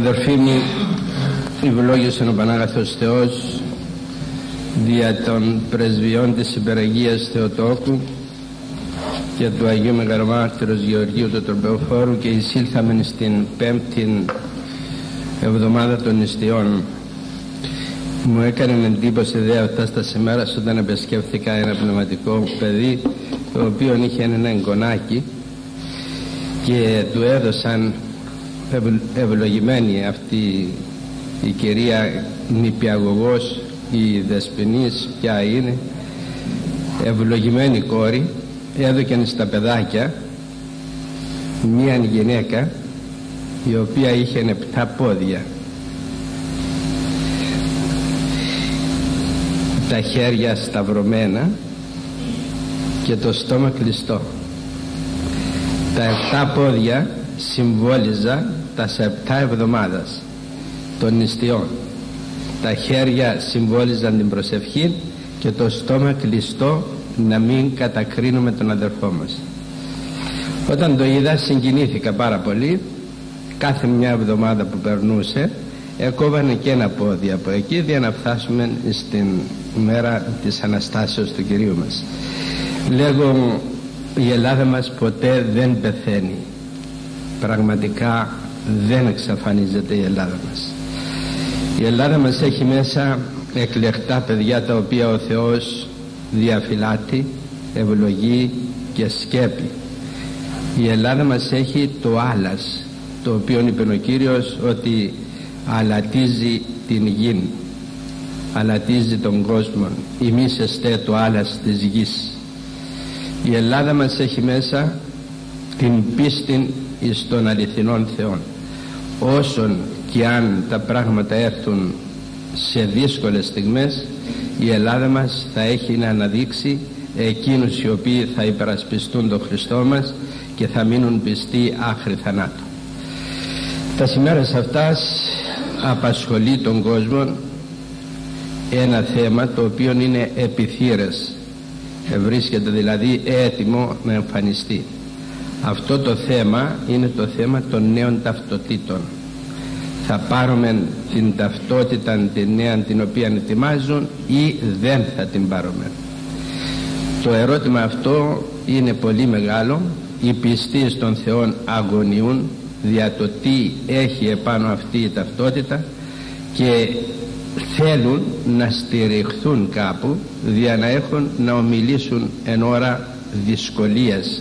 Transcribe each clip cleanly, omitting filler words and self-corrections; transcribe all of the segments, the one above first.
Αδερφοί μου, ευλόγησον ο Πανάγαθος Θεός δια των πρεσβειών της Υπεραγίας Θεοτόκου και του Αγίου Μεγαλομάρτυρος Γεωργίου του Τροπεοφόρου, και εισήλθαμεν στην 5η εβδομάδα των νηστειών. Μου έκανε εντύπωση αυτά στα σήμερα όταν επισκέφθηκα ένα πνευματικό παιδί, το οποίο είχε ένα εγγονάκι και του έδωσαν ευλογημένη αυτή η κυρία νηπιαγωγός, η δεσποινής ποια είναι, ευλογημένη κόρη, έδωκαν στα παιδάκια μία γυναίκα η οποία είχε 7 πόδια, τα χέρια σταυρωμένα και το στόμα κλειστό. Τα 7 πόδια συμβόλιζαν τα 7 εβδομάδας των νηστειών, τα χέρια συμβόλιζαν την προσευχή και το στόμα κλειστό, να μην κατακρίνουμε τον αδερφό μας. Όταν το είδα συγκινήθηκα πάρα πολύ. Κάθε μια εβδομάδα που περνούσε έκοβανε και ένα πόδι από εκεί, για να φτάσουμε στην μέρα της Αναστάσεως του Κυρίου μας. Λέγω, η Ελλάδα μας ποτέ δεν πεθαίνει, πραγματικά δεν εξαφανίζεται η Ελλάδα μας. Η Ελλάδα μας έχει μέσα εκλεκτά παιδιά, τα οποία ο Θεός διαφυλάττει, ευλογεί και σκέπει. Η Ελλάδα μας έχει το άλας, το οποίο είπε ο Κύριος ότι αλατίζει την γη, αλατίζει τον κόσμο. Εμείς εστέ το άλας της γης. Η Ελλάδα μας έχει μέσα την πίστη εις των αληθινών Θεών. Όσον και αν τα πράγματα έρθουν σε δύσκολες στιγμές, η Ελλάδα μας θα έχει να αναδείξει εκείνους οι οποίοι θα υπερασπιστούν τον Χριστό μας και θα μείνουν πιστοί άχρη θανάτου. Τα σήμερα αυτάς απασχολεί τον κόσμο ένα θέμα, το οποίο είναι επιθύρες, βρίσκεται δηλαδή έτοιμο να εμφανιστεί. Αυτό το θέμα είναι το θέμα των νέων ταυτοτήτων. Θα πάρουμε την ταυτότητα την νέα την οποία ετοιμάζουν ή δεν θα την πάρουμε? Το ερώτημα αυτό είναι πολύ μεγάλο. Οι πιστοί στον Θεό αγωνιούν δια το τι έχει επάνω αυτή η ταυτότητα και θέλουν να στηριχθούν κάπου, δια να έχουν να ομιλήσουν εν ώρα δυσκολίας.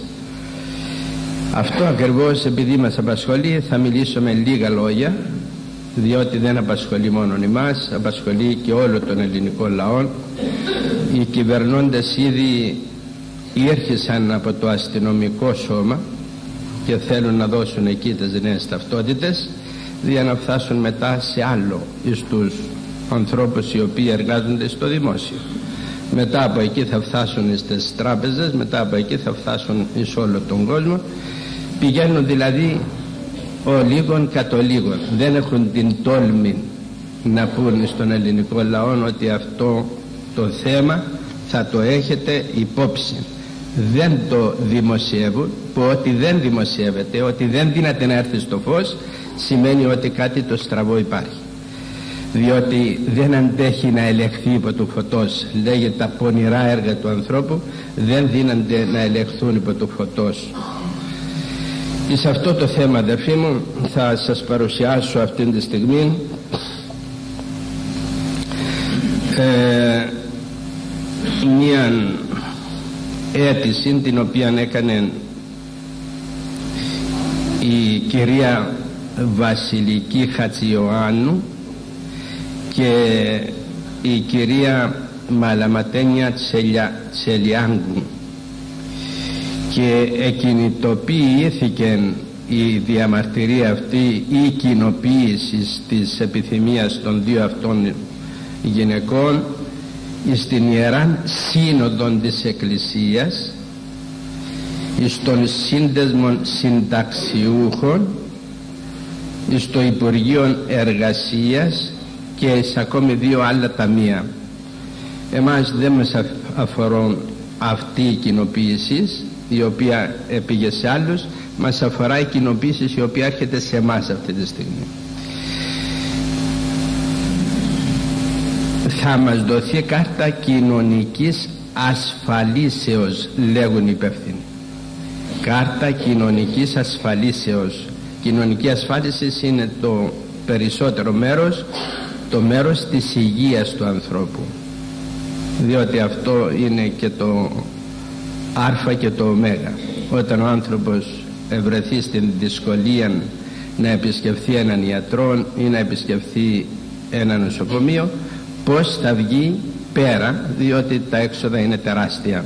Αυτό ακριβώς επειδή μας απασχολεί, θα μιλήσω με λίγα λόγια, διότι δεν απασχολεί μόνο εμάς, απασχολεί και όλο τον ελληνικό λαό. Οι κυβερνώντες ήδη ήρχισαν από το αστυνομικό σώμα και θέλουν να δώσουν εκεί τις νέες ταυτότητες, για να φτάσουν μετά σε άλλο, εις τους ανθρώπους οι οποίοι εργάζονται στο δημόσιο. Μετά από εκεί θα φτάσουν στις τράπεζες, μετά από εκεί θα φτάσουν εις όλο τον κόσμο. Πηγαίνουν δηλαδή ο λίγων κατ' ο λίγων. Δεν έχουν την τόλμη να πούν στον ελληνικό λαό ότι αυτό το θέμα θα το έχετε υπόψη. Δεν το δημοσιεύουν, που ότι δεν δημοσιεύεται, ότι δεν δύναται να έρθει στο φως, σημαίνει ότι κάτι το στραβό υπάρχει, διότι δεν αντέχει να ελεγχθεί υπό του φωτός. Λέγεται τα πονηρά έργα του ανθρώπου δεν δύνανται να ελεγχθούν υπό του φωτός. Σε αυτό το θέμα, αδερφοί μου, θα σας παρουσιάσω αυτή τη στιγμή μία αίτηση την οποία έκανε η κυρία Βασιλική Χατζιωάννου και η κυρία Μαλαματένια Τσελιάγκου, και εκκινητοποιήθηκε η διαμαρτυρία αυτή, η κοινοποίηση της επιθυμίας των δύο αυτών γυναικών στην Ιεράν Σύνοδον της Εκκλησίας, στον Σύνδεσμο Συνταξιούχων, στο Υπουργείο Εργασίας και σε ακόμη 2 άλλα ταμεία. Εμάς δεν μας αφορούν αυτή η κοινοποίηση, η οποία πήγε σε άλλους. Μας αφορά η κοινοποίηση η οποία έρχεται σε εμάς αυτή τη στιγμή. θα μας δοθεί κάρτα κοινωνικής ασφαλίσεως, λέγουν οι υπεύθυνοι. Κάρτα κοινωνικής ασφαλίσεως. Κοινωνική ασφάλιση είναι το περισσότερο μέρος, το μέρος της υγείας του ανθρώπου, διότι αυτό είναι και το α και το ω. Όταν ο άνθρωπος ευρεθεί στην δυσκολία να επισκεφθεί έναν ιατρό ή να επισκεφθεί ένα νοσοκομείο, πώς θα βγει πέρα, διότι τα έξοδα είναι τεράστια.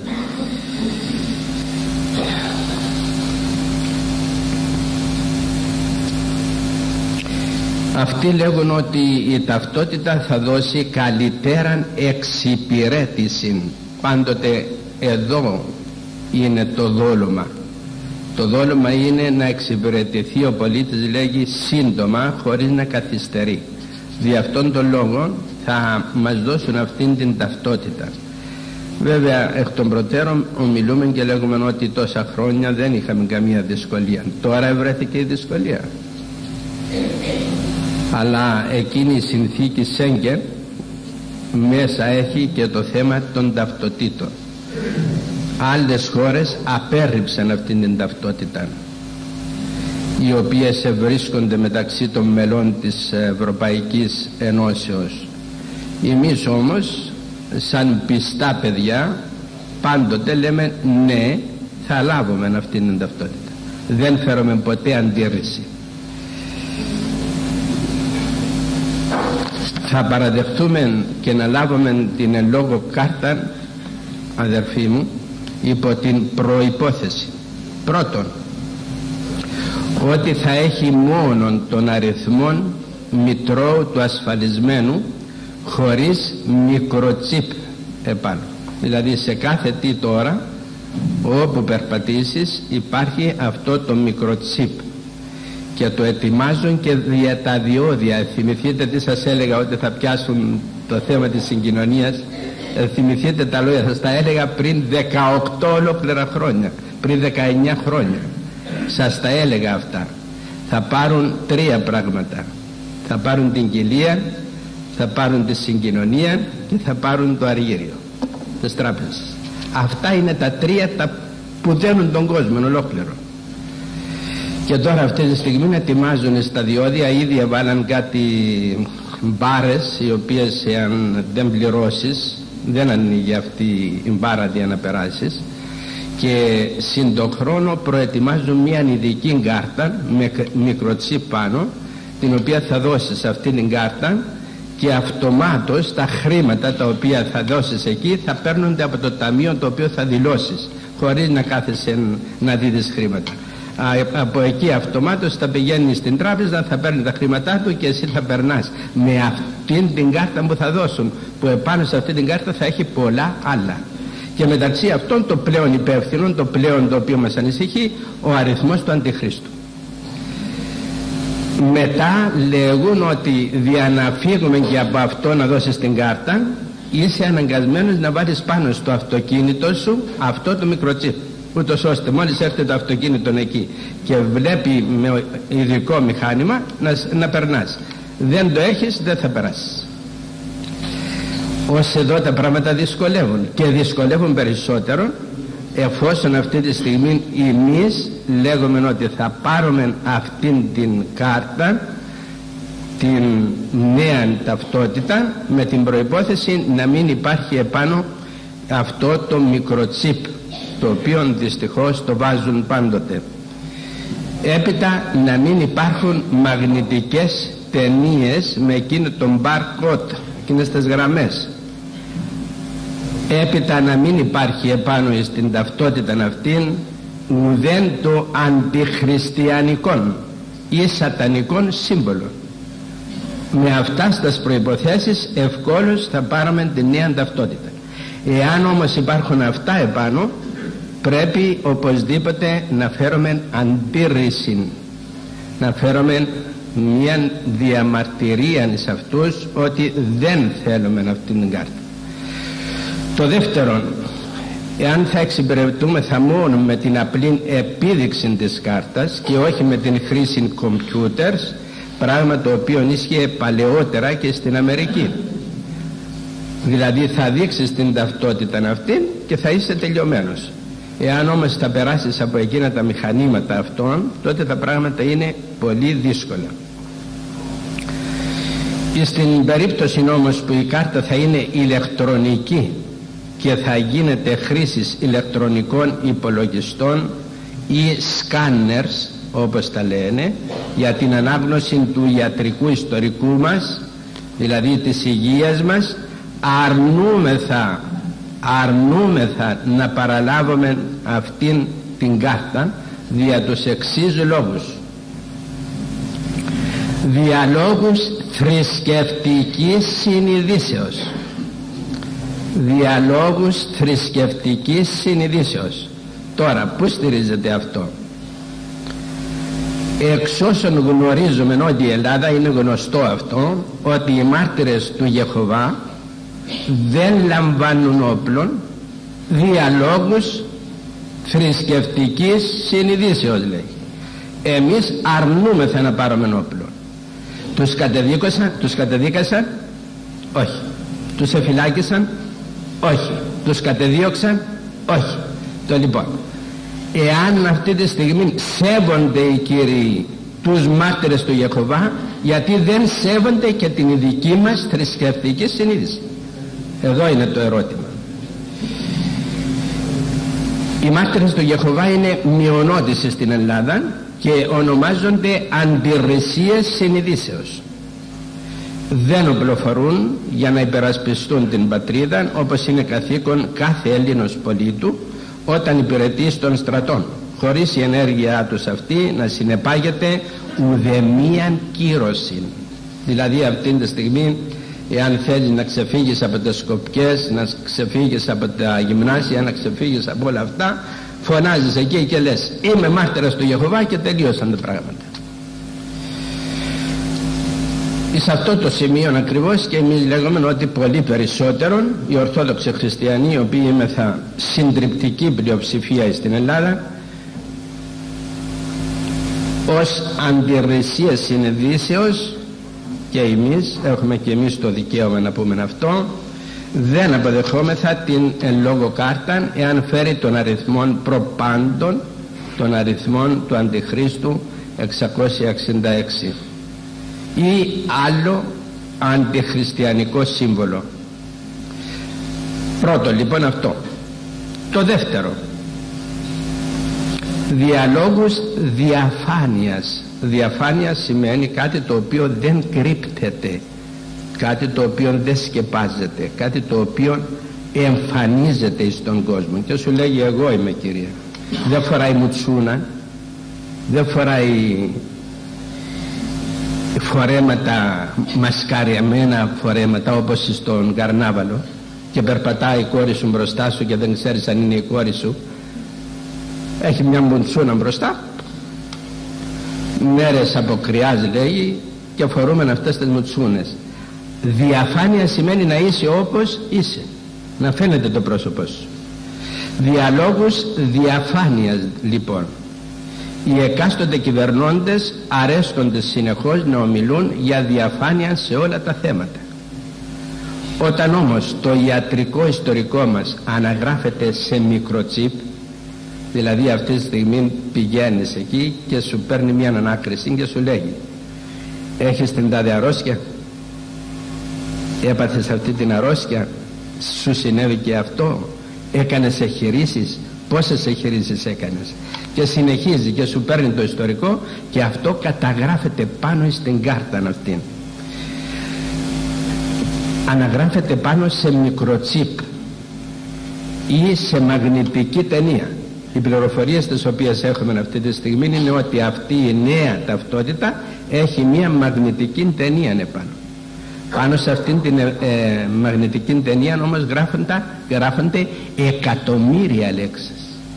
Αυτοί λέγουν ότι η ταυτότητα θα δώσει καλύτεραν εξυπηρέτηση. Πάντοτε εδώ είναι το δόλωμα. Το δόλωμα είναι να εξυπηρετηθεί ο πολίτης, λέγει, σύντομα, χωρίς να καθυστερεί. Δι' αυτόν τον λόγο θα μας δώσουν αυτήν την ταυτότητα. Βέβαια, εκ των προτέρων ομιλούμε και λέγουμε ότι τόσα χρόνια δεν είχαμε καμία δυσκολία. Τώρα ευρέθηκε η δυσκολία. Αλλά εκείνη η συνθήκη Σέγγεν μέσα έχει και το θέμα των ταυτοτήτων. Άλλες χώρες απέρριψαν αυτήν την ταυτότητα, οι οποίες βρίσκονται μεταξύ των μελών της Ευρωπαϊκής Ενώσεως. Εμείς όμως, σαν πιστά παιδιά, πάντοτε λέμε ναι, θα λάβουμε αυτήν την ταυτότητα. Δεν φέρουμε ποτέ αντίρρηση. Θα παραδεχτούμε και να λάβουμε την εν λόγω κάρτα, αδερφοί μου, υπό την προϋπόθεση, πρώτον, ότι θα έχει μόνον τον αριθμό μητρώου του ασφαλισμένου, χωρίς μικροτσίπ επάνω. Δηλαδή σε κάθε τι τώρα, όπου περπατήσεις, υπάρχει αυτό το μικροτσίπ και το ετοιμάζουν και δια τα διόδια. Θυμηθείτε τι σας έλεγα ότι θα πιάσουν το θέμα της συγκοινωνίας. Θυμηθείτε τα λόγια, σας τα έλεγα πριν 18 ολόκληρα χρόνια, πριν 19 χρόνια σας τα έλεγα αυτά. Θα πάρουν τρία πράγματα: θα πάρουν την κοιλία, θα πάρουν τη συγκοινωνία και θα πάρουν το αργύριο, τις τράπεζες. Αυτά είναι τα τρία που δένουν τον κόσμο ολόκληρο. Και τώρα αυτή τη στιγμή ετοιμάζουν στα διόδια, ήδη έβαλαν κάτι μπάρες, οι οποίες αν δεν πληρώσεις δεν ανοίγει αυτή η μπάρα για να περάσεις, και συν τον χρόνο προετοιμάζουν μια ειδική κάρτα με μικροτσίπ πάνω, την οποία θα δώσεις αυτήν την κάρτα και αυτομάτως τα χρήματα τα οποία θα δώσεις εκεί θα παίρνονται από το ταμείο το οποίο θα δηλώσεις, χωρίς να κάθεσαι να δίδεις χρήματα. Από εκεί αυτομάτως θα πηγαίνει στην τράπεζα, θα παίρνει τα χρήματά του και εσύ θα περνάς με αυτήν την κάρτα που θα δώσουν, που επάνω σε αυτήν την κάρτα θα έχει πολλά άλλα. Και μεταξύ αυτών το πλέον υπεύθυνο, το πλέον το οποίο μας ανησυχεί, ο αριθμός του Αντιχρίστου. Μετά λέγουν ότι για να φύγουμε και από αυτό να δώσεις την κάρτα, είσαι αναγκασμένος να βάλεις πάνω στο αυτοκίνητο σου αυτό το μικροτσίπ, ούτως ώστε μόλις έρθει το αυτοκίνητο εκεί και βλέπει με ειδικό μηχάνημα να περνάς. Δεν το έχεις, δεν θα περάσεις. Ως εδώ τα πράγματα δυσκολεύουν, και δυσκολεύουν περισσότερο εφόσον αυτή τη στιγμή εμείς λέγουμε ότι θα πάρουμε αυτήν την κάρτα, την νέα ταυτότητα, με την προϋπόθεση να μην υπάρχει επάνω αυτό το μικροτσίπ, το οποίο δυστυχώς το βάζουν πάντοτε. Έπειτα να μην υπάρχουν μαγνητικές ταινίες με εκείνο τον barcode, εκείνες τις γραμμές. Έπειτα να μην υπάρχει επάνω στην ταυτότητα αυτήν ουδέν το αντιχριστιανικών ή σατανικών σύμβολων. Με αυτά στις προϋποθέσεις ευκόλως θα πάρουμε τη νέα ταυτότητα. Εάν όμως υπάρχουν αυτά επάνω, πρέπει οπωσδήποτε να φέρουμε αντίρρηση, να φέρουμε μια διαμαρτυρία σε αυτούς ότι δεν θέλουμε αυτήν την κάρτα. Το δεύτερο, εάν θα εξυπηρετούμεθα μόνο με την απλή επίδειξη της κάρτας και όχι με την χρήση computers, πράγμα το οποίο ίσχυε παλαιότερα και στην Αμερική. Δηλαδή θα δείξεις την ταυτότητα αυτή και θα είσαι τελειωμένος. Εάν όμως θα περάσεις από εκείνα τα μηχανήματα αυτών, τότε τα πράγματα είναι πολύ δύσκολα. Και στην περίπτωση όμως που η κάρτα θα είναι ηλεκτρονική και θα γίνεται χρήσης ηλεκτρονικών υπολογιστών ή σκάνερς, όπως τα λένε, για την ανάγνωση του ιατρικού ιστορικού μας, δηλαδή της υγείας μας, αρνούμεθα να παραλάβουμε αυτήν την κάρτα δια τους εξής λόγους. Δια λόγους θρησκευτικής συνειδήσεως. Δια λόγους θρησκευτικής συνειδήσεως. Τώρα, πού στηρίζεται αυτό? Εξ όσων γνωρίζουμε ότι η Ελλάδα, είναι γνωστό αυτό, ότι οι μάρτυρες του Ιεχωβά δεν λαμβάνουν όπλων δια λόγους θρησκευτικής συνειδήσεως, λέει. Εμείς αρνούμεθα να πάρουμε όπλο. Τους κατεδίκασαν? Όχι. Τους εφυλάκησαν? Όχι. Τους κατεδίωξαν? Όχι. Το λοιπόν, εάν αυτή τη στιγμή σέβονται οι κύριοι τους μάρτυρες του Ιεχωβά, γιατί δεν σέβονται και την δική μας θρησκευτική συνείδηση? Εδώ είναι το ερώτημα. Οι μάρτυρες του Ιεχωβά είναι μειονότηση στην Ελλάδα και ονομάζονται αντιρρησίες συνειδήσεως. Δεν οπλοφορούν για να υπερασπιστούν την πατρίδα, όπως είναι καθήκον κάθε Έλληνος πολίτου όταν υπηρετεί στον στρατόν, χωρίς η ενέργειά τους αυτή να συνεπάγεται ουδεμίαν κύρωση. Δηλαδή αυτή τη στιγμή, εάν θέλεις να ξεφύγεις από τις Σκοπιές, να ξεφύγεις από τα γυμνάσια, να ξεφύγεις από όλα αυτά, φωνάζεις εκεί και λες είμαι μάρτυρας του Ιεχωβά και τελείωσαν τα πράγματα. Σε αυτό το σημείο ακριβώς και εμείς λέγουμε ότι πολύ περισσότερο οι Ορθόδοξοι Χριστιανοί, οι οποίοι είμεθα συντριπτική πλειοψηφία στην Ελλάδα, ως αντιρρησία συνειδήσεως, και εμείς έχουμε και εμείς το δικαίωμα να πούμε αυτό, δεν αποδεχόμεθα την εν λόγω κάρτα εάν φέρει τον αριθμό προπάντων, τον αριθμό του Αντιχρίστου 666 ή άλλο αντιχριστιανικό σύμβολο. Πρώτο λοιπόν αυτό. Το δεύτερο, διαλόγους διαφάνειας. Διαφάνεια σημαίνει κάτι το οποίο δεν κρύπτεται, κάτι το οποίο δεν σκεπάζεται, κάτι το οποίο εμφανίζεται στον κόσμο και σου λέγει εγώ είμαι, κυρία. Δεν φοράει μουτσούνα, δεν φοράει φορέματα, μασκαριαμένα φορέματα όπως στον καρνάβαλο, και περπατάει η κόρη σου μπροστά σου και δεν ξέρεις αν είναι η κόρη σου. Έχει μια μουτσούνα μπροστά, μέρες αποκριάζει, λέει, και φορούμε αυτές τις μουτσούνες. Διαφάνεια σημαίνει να είσαι όπως είσαι, να φαίνεται το πρόσωπό σου. Διαλόγους διαφάνειας λοιπόν. Οι εκάστοτε κυβερνώντες αρέσκονται συνεχώς να ομιλούν για διαφάνεια σε όλα τα θέματα. Όταν όμως το ιατρικό ιστορικό μας αναγράφεται σε μικροτσίπ, δηλαδή αυτή τη στιγμή πηγαίνεις εκεί και σου παίρνει μια ανάκριση και σου λέγει έχεις την τάδε αρρώστια, έπαθες αυτή την αρρώστια, σου συνέβη και αυτό, έκανες εγχειρήσεις, πόσες εγχειρήσεις έκανες, και συνεχίζει και σου παίρνει το ιστορικό και αυτό καταγράφεται πάνω στην κάρτα αυτή, αναγράφεται πάνω σε μικροτσίπ ή σε μαγνητική ταινία. Οι πληροφορίες τις οποίες έχουμε αυτή τη στιγμή είναι ότι αυτή η νέα ταυτότητα έχει μια μαγνητική ταινία επάνω. Πάνω σε αυτήν την μαγνητική ταινία όμως γράφονται εκατομμύρια λέξεις.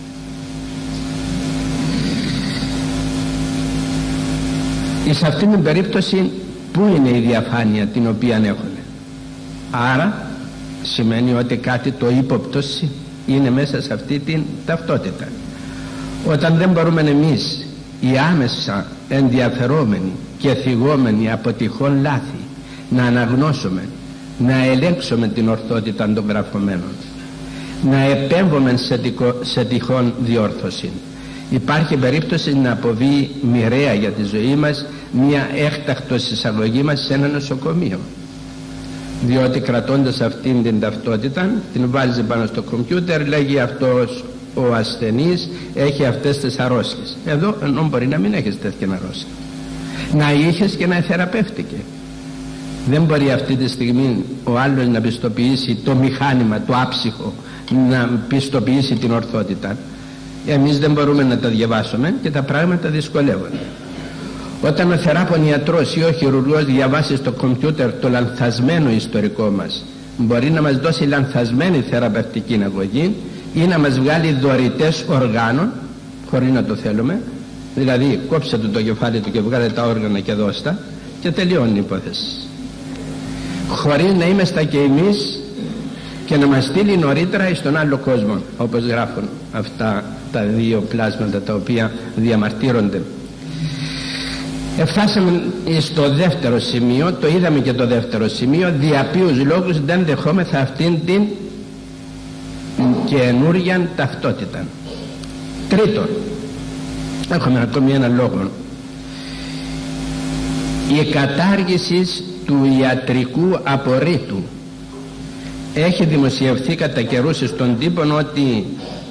Σε αυτήν την περίπτωση πού είναι η διαφάνεια την οποία έχουν? Άρα σημαίνει ότι κάτι το ύποπτο είναι μέσα σε αυτή την ταυτότητα. Όταν δεν μπορούμε εμείς οι άμεσα ενδιαφερόμενοι και θυγόμενοι από τυχόν λάθη να αναγνώσουμε να ελέγξουμε την ορθότητα των γραφωμένων, να επέμβουμε σε τυχόν διόρθωση. Υπάρχει περίπτωση να αποβεί μοιραία για τη ζωή μας μια έκτακτος εισαγωγή μας σε ένα νοσοκομείο, διότι κρατώντας αυτήν την ταυτότητα την βάζει πάνω στο κομπιούτερ, λέγει αυτός ο ασθενής έχει αυτές τις αρρώστιες. Εδώ ενώ μπορεί να μην έχεις τέτοια αρρώστια, να είχες και να θεραπεύτηκε. Δεν μπορεί αυτή τη στιγμή ο άλλος να πιστοποιήσει το μηχάνημα, το άψυχο, να πιστοποιήσει την ορθότητα. Εμείς δεν μπορούμε να τα διαβάσουμε και τα πράγματα δυσκολεύονται. Όταν ο θεράπων ιατρός ή ο χειρουργός διαβάσει στο κομπιούτερ το λανθασμένο ιστορικό μας, μπορεί να μας δώσει λανθασμένη θεραπευτική αγωγή ή να μας βγάλει δωρητές οργάνων χωρίς να το θέλουμε, δηλαδή κόψε του το κεφάλι του και βγάλε τα όργανα και δώστα, και τελειώνει η υπόθεση, χωρίς να είμαστε και εμείς και να μας στείλει νωρίτερα στον άλλο κόσμο, όπως γράφουν αυτά τα δύο πλάσματα τα οποία διαμαρτύρονται. Φτάσαμε στο δεύτερο σημείο, το είδαμε και το δεύτερο σημείο, δια ποιους λόγους δεν δεχόμεθα αυτήν την καινούρια ταυτότητα. Τρίτον, έχουμε ακόμη ένα λόγο, η κατάργηση του ιατρικού απορρίτου. Έχει δημοσιευθεί κατά καιρούς στον τύπο ότι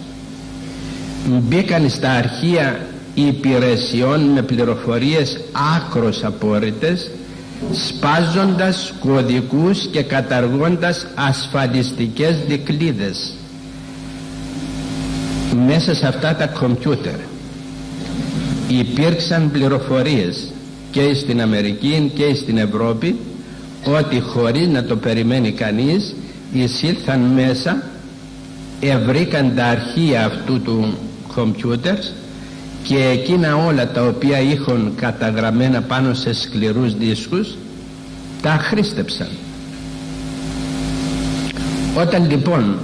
μπήκαν στα αρχεία υπηρεσιών με πληροφορίες άκρως απόρριτες, σπάζοντας κωδικούς και καταργώντας ασφαλιστικές δικλείδες μέσα σε αυτά τα κομπιούτερ. Υπήρξαν πληροφορίες και στην Αμερική και στην Ευρώπη ότι χωρίς να το περιμένει κανείς εισήλθαν μέσα, ευρήκαν τα αρχεία αυτού του κομπιούτερ και εκείνα όλα τα οποία είχαν καταγραμμένα πάνω σε σκληρούς δίσκους τα χρήστεψαν. Όταν λοιπόν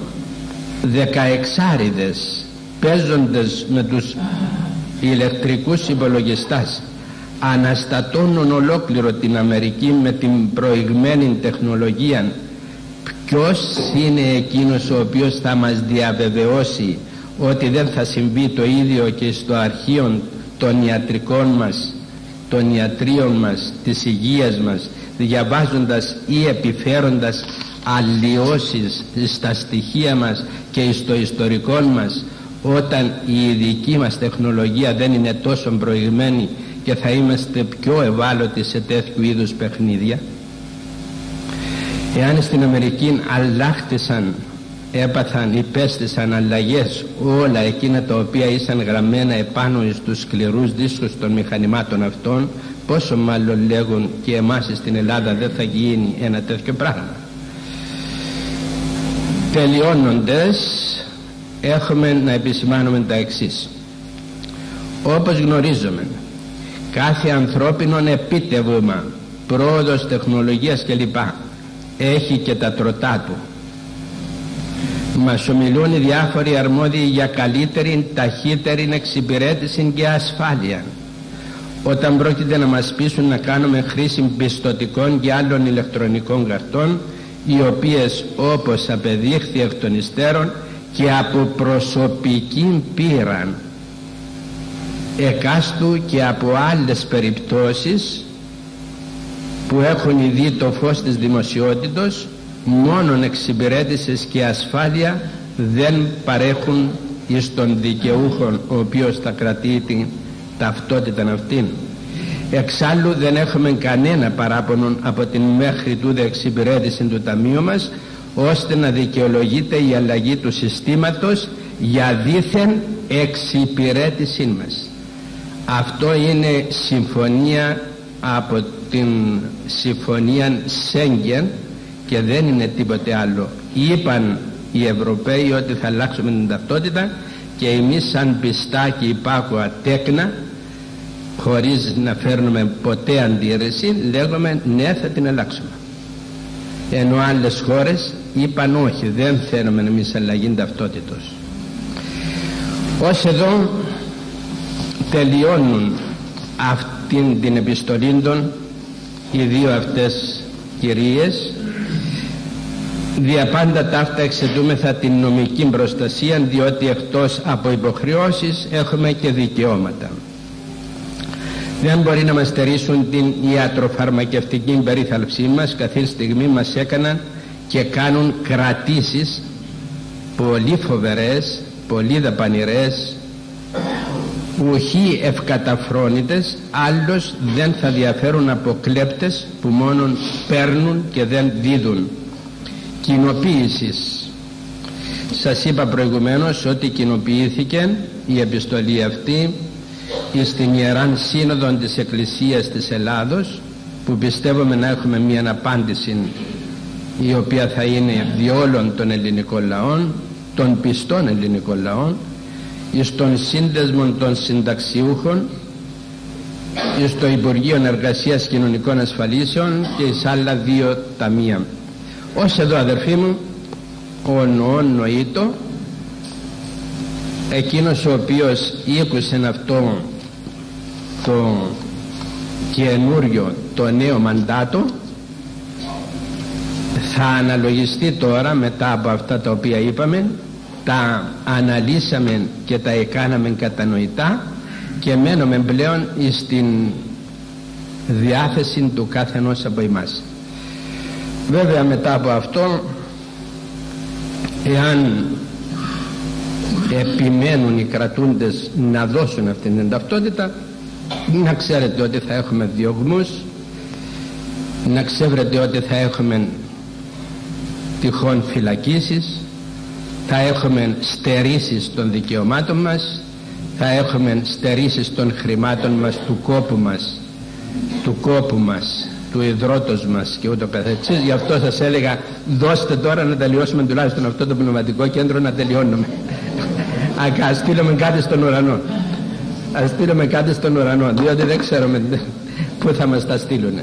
16άριδες παίζοντες με τους ηλεκτρικούς υπολογιστάς αναστατώνουν ολόκληρο την Αμερική με την προηγμένη τεχνολογία, ποιος είναι εκείνος ο οποίος θα μας διαβεβαιώσει ότι δεν θα συμβεί το ίδιο και στο αρχείο των ιατρικών μας, των ιατρίων μας, της υγείας μας, διαβάζοντας ή επιφέροντας αλλοιώσεις στα στοιχεία μας και στο ιστορικό μας, όταν η δική μας τεχνολογία δεν είναι τόσο προηγμένη και θα είμαστε πιο ευάλωτοι σε τέτοιου είδους παιχνίδια. Εάν στην Αμερική αλλάχτησαν, έπαθαν, υπέστησαν αλλαγές όλα εκείνα τα οποία ήσαν γραμμένα επάνω στους σκληρούς δίσκους των μηχανημάτων αυτών, πόσο μάλλον λέγουν και εμάς στην Ελλάδα δεν θα γίνει ένα τέτοιο πράγμα. Τελειώνοντας, έχουμε να επισημάνουμε τα εξής. Όπως γνωρίζουμε, κάθε ανθρώπινο επίτευγμα, πρόοδος τεχνολογίας κλπ. Έχει και τα τροτά του. Μας ομιλούν οι διάφοροι αρμόδιοι για καλύτερη, ταχύτερη εξυπηρέτηση και ασφάλεια. Όταν πρόκειται να μας πείσουν να κάνουμε χρήση πιστωτικών και άλλων ηλεκτρονικών καρτών, οι οποίες, όπως απεδείχθη εκ των υστέρων και από προσωπική πείραν εκάστου και από άλλες περιπτώσεις που έχουν δει το φως της δημοσιότητος, μόνον εξυπηρέτησης και ασφάλεια δεν παρέχουν εις τον δικαιούχον ο οποίος θα κρατεί την ταυτότητα αυτήν. Εξάλλου δεν έχουμε κανένα παράπονο από την μέχρι τούδε εξυπηρέτηση του ταμείου μας, ώστε να δικαιολογείται η αλλαγή του συστήματος για δήθεν εξυπηρέτησή μας. Αυτό είναι συμφωνία από την συμφωνία Σέγγεν και δεν είναι τίποτε άλλο. Είπαν οι Ευρωπαίοι ότι θα αλλάξουμε την ταυτότητα και εμείς σαν πιστά και υπάκουα τέκνα, χωρίς να φέρνουμε ποτέ αντίρρηση, λέγουμε ναι, θα την αλλάξουμε. Ενώ άλλες χώρες είπαν όχι, δεν θέλουμε εμείς αλλαγή ταυτότητος. Ως εδώ τελειώνουν αυτήν την επιστολή των οι δύο αυτές κυρίες. Διαπάντα ταύτα εξαιτούμεθα την νομική προστασία, διότι εκτός από υποχρεώσεις έχουμε και δικαιώματα. Δεν μπορεί να μας στερήσουν την ιατροφαρμακευτική περίθαλψή μας, καθή στιγμή μας έκαναν και κάνουν κρατήσεις πολύ φοβερές, πολύ δαπανηρές, ουχή ευκαταφρόνητες, άλλως δεν θα διαφέρουν από κλέπτες που μόνον παίρνουν και δεν δίδουν. Κοινοποίησης. Σας είπα προηγουμένως ότι κοινοποιήθηκε η επιστολή αυτή στην Ιεράν Σύνοδο της Εκκλησίας της Ελλάδος, που πιστεύουμε να έχουμε μια απάντηση η οποία θα είναι διόλων των ελληνικών λαών, των πιστών ελληνικών λαών, στον Σύνδεσμο των Συνταξιούχων, στο Υπουργείο Εργασίας Κοινωνικών Ασφαλίσεων και σε άλλα 2 ταμεία. Ως εδώ, αδερφοί μου, ο νοόν νοήτο, εκείνος ο οποίος ήκουσε αυτό το καινούριο, το νέο μαντάτο, θα αναλογιστεί τώρα μετά από αυτά τα οποία είπαμε, τα αναλύσαμε και τα έκαναμε κατανοητά και μένουμε πλέον στην διάθεση του καθενός από εμάς. Βέβαια μετά από αυτό, εάν επιμένουν οι κρατούντες να δώσουν αυτήν την ταυτότητα, να ξέρετε ότι θα έχουμε διωγμούς, να ξέρετε ότι θα έχουμε τυχόν φυλακίσεις, θα έχουμε στερήσεις των δικαιωμάτων μας, θα έχουμε στερήσεις των χρημάτων μας, του κόπου μας, του ιδρώτος μας και ούτω καθεξής. Γι' αυτό σας έλεγα, δώστε τώρα να τελειώσουμε τουλάχιστον αυτό το πνευματικό κέντρο, να τελειώνουμε. Ας στείλουμε κάτι στον ουρανό. Ας στείλουμε κάτι στον ουρανό, διότι δεν ξέρουμε πού θα μας τα στείλουν.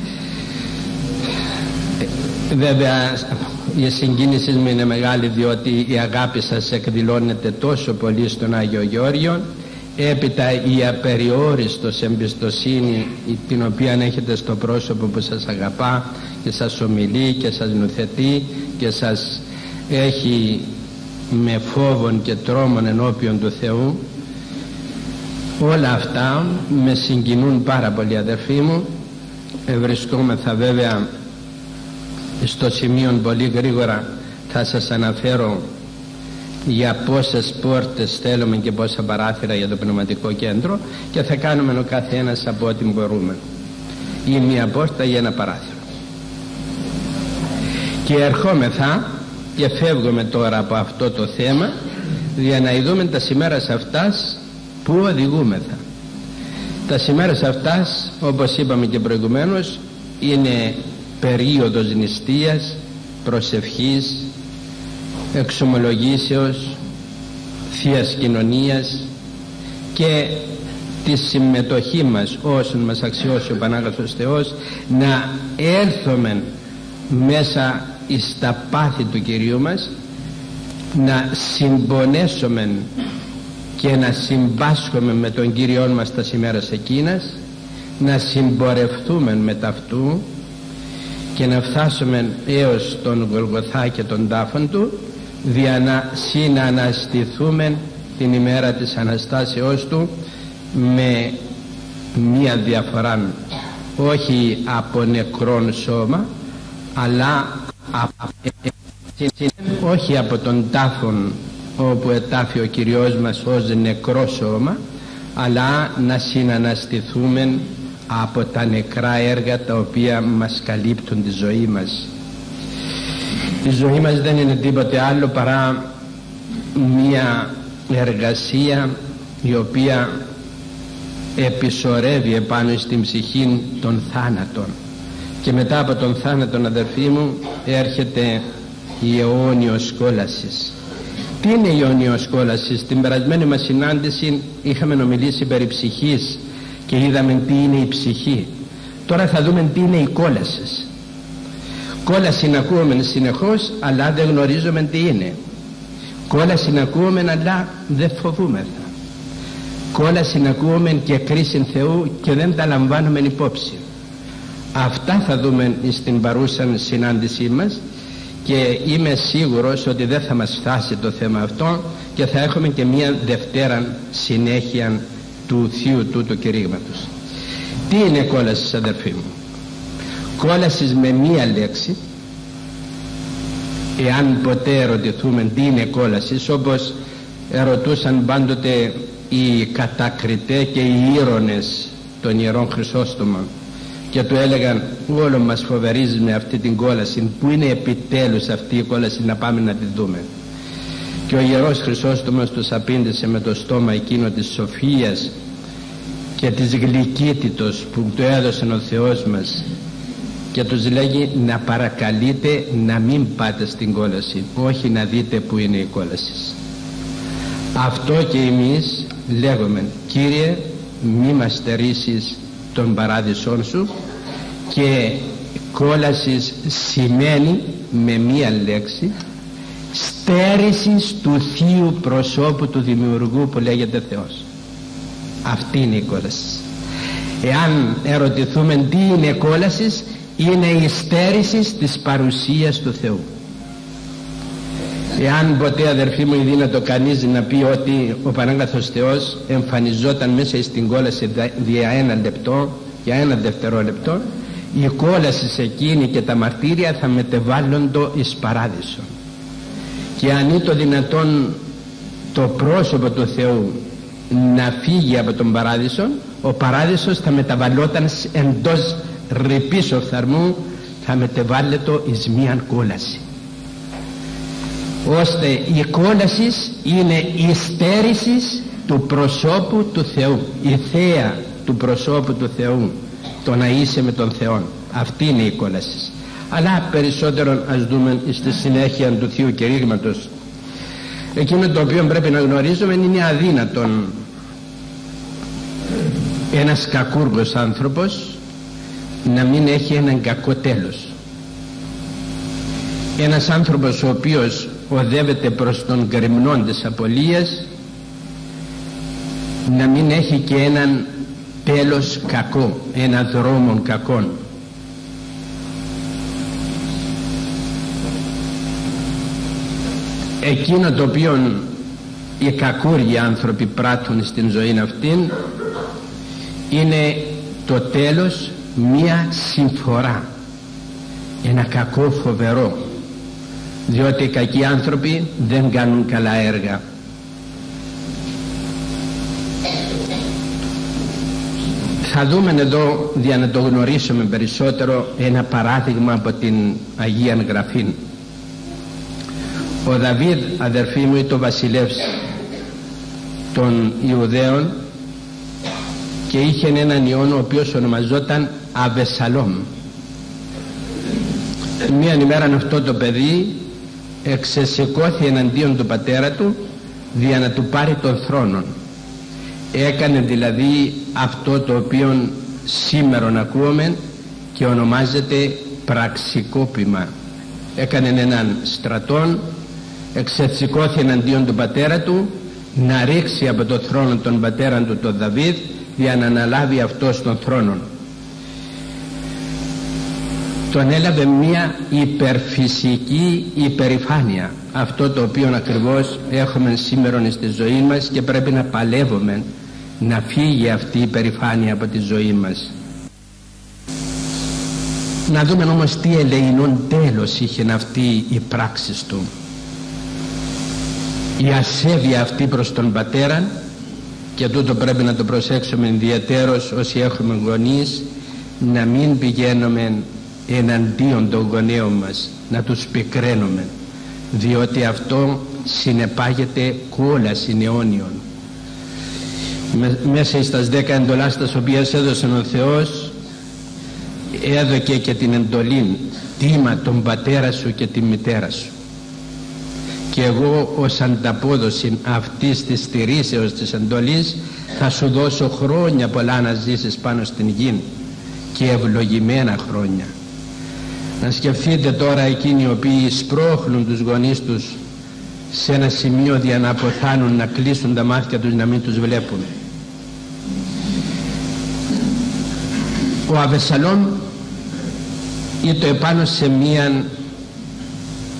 Βέβαια η συγκίνηση μου είναι μεγάλη, διότι η αγάπη σας εκδηλώνεται τόσο πολύ στον Άγιο Γεώργιο, έπειτα η απεριόριστος εμπιστοσύνη την οποία έχετε στο πρόσωπο που σας αγαπά και σας ομιλεί και σας νουθετεί και σας έχει με φόβον και τρόμον ενώπιον του Θεού. Όλα αυτά με συγκινούν πάρα πολύ, αδερφοί μου. Βρισκόμεθα βέβαια στο σημείο, πολύ γρήγορα θα σας αναφέρω για πόσες πόρτες θέλουμε και πόσα παράθυρα για το πνευματικό κέντρο, και θα κάνουμε ο καθένας από ό,τι μπορούμε, ή μία πόρτα ή ένα παράθυρο. Και ερχόμεθα και φεύγουμε τώρα από αυτό το θέμα, για να ειδούμε τα σημέρας αυτάς που οδηγούμεθα. Τα σημέρας αυτάς, όπως είπαμε και προηγουμένως, είναι περίοδος νηστείας, προσευχής, εξομολογήσεως, Θείας Κοινωνίας και τη συμμετοχή μας όσων μας αξιώσει ο Πανάγαθος Θεός, να έρθουμε μέσα στα πάθη του Κυρίου μας, να συμπονέσουμε και να συμπάσχουμε με τον Κύριό μας τα σημέρας εκείνας, να συμπορευτούμε με ταυτού και να φτάσουμε έως τον Γολγοθά και τον τάφον του, δια να συναναστηθούμε την ημέρα της Αναστάσεώς του με μία διαφορά, όχι από νεκρόν σώμα, αλλά όχι από τον τάφον όπου ετάφει ο Κυριός μας ως νεκρό σώμα, αλλά να συναναστηθούμε από τα νεκρά έργα τα οποία μας καλύπτουν τη ζωή μας. Η ζωή μας δεν είναι τίποτε άλλο παρά μια εργασία η οποία επισορεύει επάνω στην ψυχή των θάνατων, και μετά από τον θάνατον, αδερφοί μου, έρχεται η αιώνιος κόλασης. Τι είναι η αιώνιος κόλασης? Στην περασμένη μας συνάντηση είχαμε ομιλήσει περί ψυχής και είδαμε τι είναι η ψυχή. Τώρα θα δούμε τι είναι η κόλαση. Κόλαση να ακούμε συνεχώς, αλλά δεν γνωρίζουμε τι είναι. Κόλαση να ακούμε, αλλά δεν φοβούμεθα. Κόλαση να ακούμε και κρίση Θεού και δεν τα λαμβάνουμε υπόψη. Αυτά θα δούμε στην παρούσα συνάντησή μας, και είμαι σίγουρος ότι δεν θα μας φτάσει το θέμα αυτό και θα έχουμε και μια Δευτέρα συνέχεια του θείου τούτου κηρύγματος. Τι είναι κόλαση, αδερφοί μου? Κόλαση με μία λέξη, εάν ποτέ ερωτηθούμε τι είναι κόλαση, όπως ερωτούσαν πάντοτε οι κατακριτές και οι ήρωνες των Ιερών Χρυσόστομων και του έλεγαν, όλο μας φοβερίζει με αυτή την κόλαση, που είναι επιτέλους αυτή η κόλαση, να πάμε να τη δούμε. Και ο Ιερός Χρυσόστομος τους απήντησε με το στόμα εκείνο της σοφίας και της γλυκύτητος που του έδωσε ο Θεός μας, και τους λέγει να παρακαλείτε να μην πάτε στην κόλαση, όχι να δείτε που είναι η κόλαση. Αυτό και εμείς λέγουμε, Κύριε, μη μας στερήσεις των παράδεισών σου, και κόλασης σημαίνει με μία λέξη στέρησης του θείου προσώπου του Δημιουργού που λέγεται Θεός. Αυτή είναι η κόλαση. Εάν ερωτηθούμε τι είναι κόλασης, είναι η στέρηση της παρουσίας του Θεού. Εάν ποτέ, αδερφοί μου, είναι δύνατο κανείς να πει ότι ο Πανάγαθος Θεός εμφανιζόταν μέσα στην κόλαση για ένα λεπτό, για ένα δευτερόλεπτο, η κόλαση εκείνη και τα μαρτύρια θα μετεβάλλοντο εις παράδεισο. Και αν είναι το δυνατόν το πρόσωπο του Θεού να φύγει από τον παράδεισο, ο παράδεισος θα μεταβαλλόταν εντός ρηπής οφθαλμού, θα μετεβάλλεται εις μίαν κόλαση, ώστε η κόλαση είναι η στέρηση του προσώπου του Θεού, η θέα του προσώπου του Θεού, το να είσαι με τον Θεό. Αυτή είναι η κόλαση. Αλλά περισσότερο ας δούμε στη συνέχεια του Θείου Κηρύγματος. Εκείνο το οποίο πρέπει να γνωρίζουμε είναι αδύνατον ένας κακούργος άνθρωπος να μην έχει έναν κακό τέλος. Ένας άνθρωπος ο οποίος οδεύεται προς τον γκριμνόν της απολίας να μην έχει και έναν τέλος κακό, έναν δρόμο κακόν. Εκείνο το οποίο οι κακούργοι άνθρωποι πράττουν στην ζωή αυτήν είναι το τέλος μία συμφορά, ένα κακό φοβερό, διότι οι κακοί άνθρωποι δεν κάνουν καλά έργα. Θα δούμε εδώ, για να το γνωρίσουμε περισσότερο, ένα παράδειγμα από την Αγία Γραφή. Ο Δαβίδ, αδερφοί μου, ήταν ο βασιλεύς των Ιουδαίων και είχε έναν ιόν ο οποίος ονομαζόταν Αβεσσαλόμ. Μία ημέρα αυτό το παιδί εξεσηκώθη εναντίον του πατέρα του για να του πάρει τον θρόνο. Έκανε δηλαδή αυτό το οποίο σήμερα ακούμε και ονομάζεται πραξικόπημα. Έκανε έναν στρατόν, εξεσηκώθη εναντίον του πατέρα του να ρίξει από το θρόνο τον πατέρα του τον Δαβίδ για να αναλάβει αυτός τον θρόνο. Τον έλαβε μια υπερφυσική υπερηφάνεια, αυτό το οποίο ακριβώς έχουμε σήμερα στη ζωή μας και πρέπει να παλεύουμε να φύγει αυτή η υπερηφάνεια από τη ζωή μας. Να δούμε όμως τι ελεηνόν τέλος είχε αυτή η πράξη του, η ασέβεια αυτή προς τον πατέρα. Και τούτο πρέπει να το προσέξουμε ιδιαίτερος όσοι έχουμε γονείς, να μην πηγαίνουμε εναντίον των γονέων μας, να τους πικραίνουμε, διότι αυτό συνεπάγεται κόλαση αιώνιων. Μέσα στις 10 εντολάς τις οποίες έδωσε ο Θεός, έδωκε και την εντολή τίμα τον πατέρα σου και τη μητέρα σου, και εγώ ως ανταπόδοση αυτής της στηρίσεως της εντολής θα σου δώσω χρόνια πολλά να ζήσεις πάνω στην γη, και ευλογημένα χρόνια. Να σκεφτείτε τώρα εκείνοι οι οποίοι σπρώχνουν τους γονείς τους σε ένα σημείο για να αποθάνουν, να κλείσουν τα μάτια τους, να μην τους βλέπουν. Ο Αβεσσαλόμ ήταν επάνω σε μία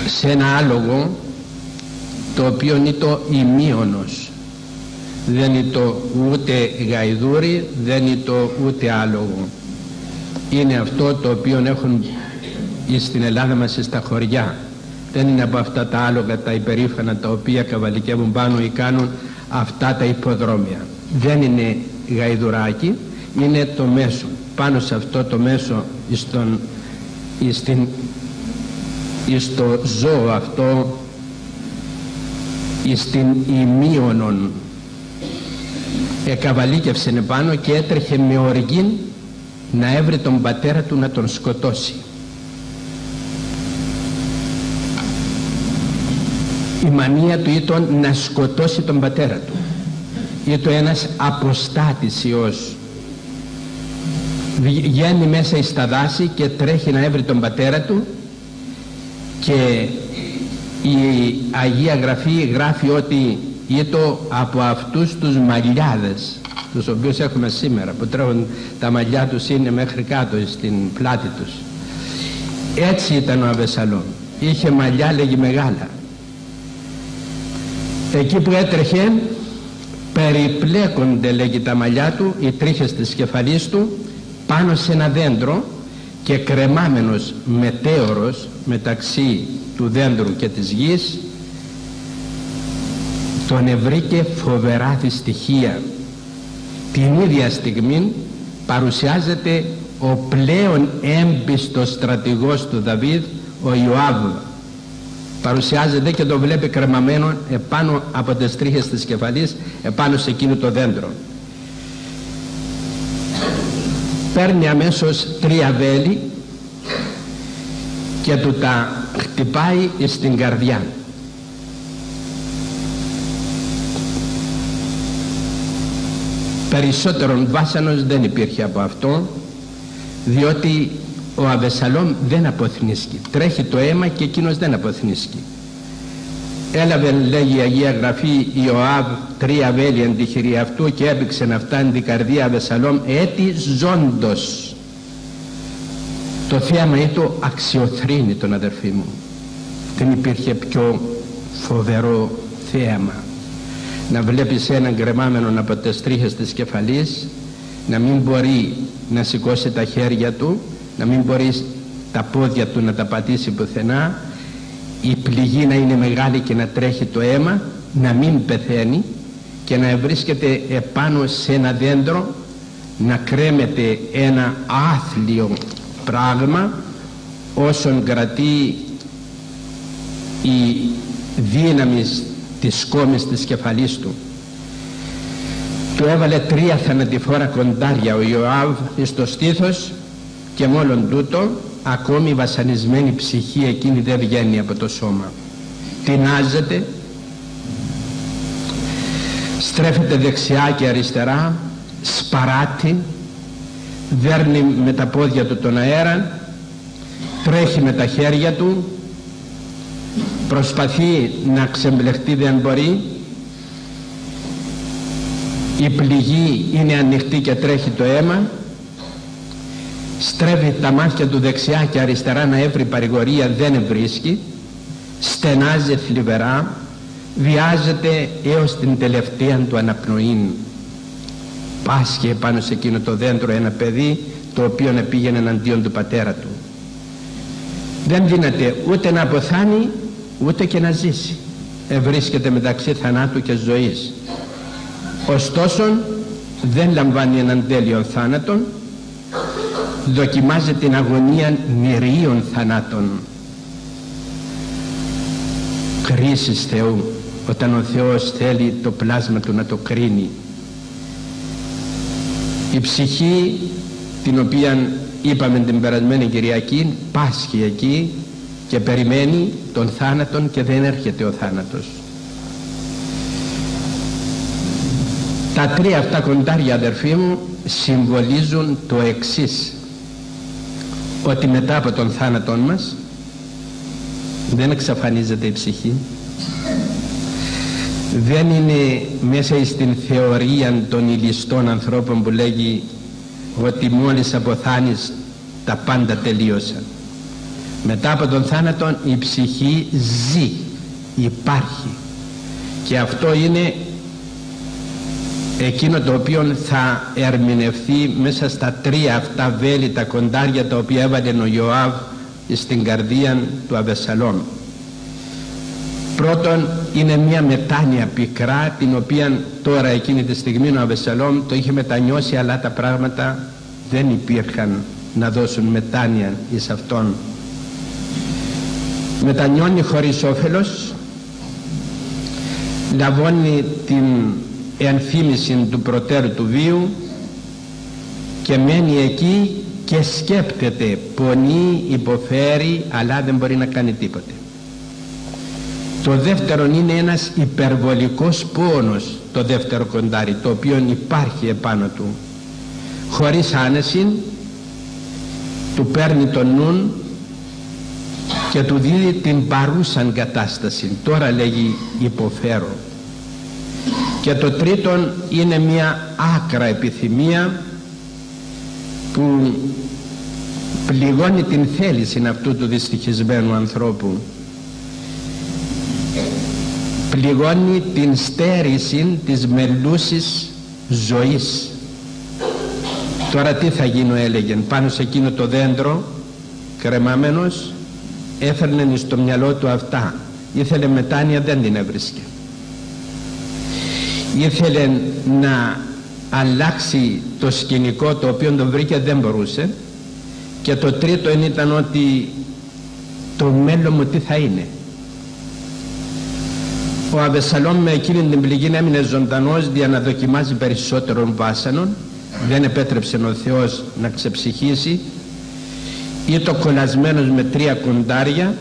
σε ένα άλογο το οποίο είναι το ημίωνος, δεν είναι το ούτε γαϊδούρι, δεν είναι το ούτε άλογο, είναι αυτό το οποίο έχουν στην Ελλάδα μας στα χωριά, δεν είναι από αυτά τα άλογα τα υπερήφανα τα οποία καβαλικεύουν πάνω ή κάνουν αυτά τα υποδρόμια, δεν είναι γαϊδουράκι, είναι το μέσο. Πάνω σε αυτό το μέσο στο ζώο αυτό, στην ημίωνον, εκαβαλίκευσε πάνω και έτρεχε με οργήν να έβρει τον πατέρα του να τον σκοτώσει. Η μανία του ήταν να σκοτώσει τον πατέρα του. Ήταν ένας αποστάτης ιός. Βγαίνει μέσα στα δάση και τρέχει να έβρει τον πατέρα του, και η Αγία Γραφή γράφει ότι ήταν από αυτούς τους μαλλιάδες τους οποίους έχουμε σήμερα, που τρέχουν, τα μαλλιά τους είναι μέχρι κάτω στην πλάτη τους. Έτσι ήταν ο Αβεσσαλόμ, είχε μαλλιά λέγει μεγάλα. Εκεί που έτρεχε περιπλέκονται λέγει τα μαλλιά του, οι τρίχες της κεφαλής του πάνω σε ένα δέντρο, και κρεμάμενος μετέωρος μεταξύ του δέντρου και της γης τον ευρήκε φοβερά δυστυχία. Την ίδια στιγμή παρουσιάζεται ο πλέον έμπιστος στρατηγός του Δαβίδ, ο Ιωάβ, παρουσιάζεται και το βλέπει κρεμαμένο επάνω από τις τρίχες της κεφαλής, επάνω σε εκείνο το δέντρο. Παίρνει αμέσως 3 βέλη και του τα χτυπάει στην καρδιά. Περισσότερον βάσανος δεν υπήρχε από αυτό, διότι ο Αβεσσαλόμ δεν αποθνίσκει, τρέχει το αίμα και εκείνος δεν αποθνίσκει. Έλαβε, λέγει η Αγία Γραφή, Ιωάβ 3 βέλη εν τη χειρή αυτού και έπηξεν αυτά εν την καρδία Αβεσσαλόμ έτη ζώντος. Το θέαμα ήταν αξιοθρύνη, τον αδερφοί μου, δεν υπήρχε πιο φοβερό θέαμα. Να βλέπεις έναν γκρεμάμενον από τις τρίχες της κεφαλής, να μην μπορεί να σηκώσει τα χέρια του, να μην μπορεί τα πόδια του να τα πατήσει πουθενά, η πληγή να είναι μεγάλη και να τρέχει το αίμα, να μην πεθαίνει και να βρίσκεται επάνω σε ένα δέντρο, να κρέμεται ένα άθλιο πράγμα όσον κρατεί η δύναμη της κόμης της κεφαλής του. Του έβαλε 3 θανατηφόρα κοντάρια ο Ιωάβ στο στήθος, και μόλον τούτο ακόμη η βασανισμένη ψυχή εκείνη δεν βγαίνει από το σώμα. Τεινάζεται, στρέφεται δεξιά και αριστερά, σπαράτει, δέρνει με τα πόδια του τον αέρα, τρέχει με τα χέρια του, προσπαθεί να ξεμπλεχτεί, δεν μπορεί, η πληγή είναι ανοιχτή και τρέχει το αίμα, στρέφει τα μάτια του δεξιά και αριστερά να έβρει παρηγορία, δεν βρίσκει, στενάζει θλιβερά, βιάζεται έως την τελευταία του αναπνοή. Πάσχει επάνω σε εκείνο το δέντρο ένα παιδί το οποίο πήγαινε εναντίον του πατέρα του. Δεν δύναται ούτε να αποθάνει ούτε και να ζήσει, βρίσκεται μεταξύ θανάτου και ζωής. Ωστόσο δεν λαμβάνει έναν τέλειον θάνατον, δοκιμάζει την αγωνία μυρίων θανάτων. Κρίσεις Θεού, όταν ο Θεός θέλει το πλάσμα του να το κρίνει. Η ψυχή, την οποία είπαμε την περασμένη Κυριακή, πάσχει εκεί και περιμένει τον θάνατον και δεν έρχεται ο θάνατος. Τα 3 αυτά κοντάρια, αδερφοί μου, συμβολίζουν το εξής, ότι μετά από τον θάνατον μας δεν εξαφανίζεται η ψυχή, δεν είναι μέσα στην θεωρία των ηλιστών ανθρώπων που λέγει ότι μόλις αποθάνεις τα πάντα τελείωσαν. Μετά από τον θάνατο η ψυχή ζει, υπάρχει, και αυτό είναι εκείνο το οποίο θα ερμηνευθεί μέσα στα τρία αυτά βέλη, τα κοντάρια τα οποία έβαλε ο Ιωάβ στην καρδία του Αβεσσαλόμ. Πρώτον, είναι μια μετάνοια πικρά, την οποία τώρα εκείνη τη στιγμή ο Αβεσσαλόμ το είχε μετανιώσει, αλλά τα πράγματα δεν υπήρχαν να δώσουν μετάνοια εις αυτόν. Μετανιώνει χωρίς όφελος, λαβώνει την ενθύμηση του προτέρου του βίου και μένει εκεί και σκέπτεται, πονεί, υποφέρει, αλλά δεν μπορεί να κάνει τίποτε. Το δεύτερο είναι ένας υπερβολικός πόνος, το δεύτερο κοντάρι, το οποίο υπάρχει επάνω του. Χωρίς άνεση του παίρνει τον νουν και του δίδει την παρούσαν κατάσταση. Τώρα λέγει υποφέρω. Και το τρίτον είναι μια άκρα επιθυμία που πληγώνει την θέληση αυτού του δυστυχισμένου ανθρώπου. Πληγώνει την στέρηση της μελούσης ζωής. Τώρα τι θα γίνω, έλεγε, πάνω σε εκείνο το δέντρο κρεμάμενος, έφερνε στο μυαλό του αυτά. Ήθελε μετάνοια, δεν την έβρισκε. Ήθελε να αλλάξει το σκηνικό, το οποίο το βρήκε, δεν μπορούσε. Και το τρίτο ήταν ότι το μέλλον μου τι θα είναι. Ο Αβεσσαλόμ με εκείνη την πληγή έμεινε ζωντανός για να δοκιμάζει περισσότερων βάσανων. Δεν επέτρεψε ο Θεός να ξεψυχήσει. Ήτο κολλασμένος με 3 κοντάρια.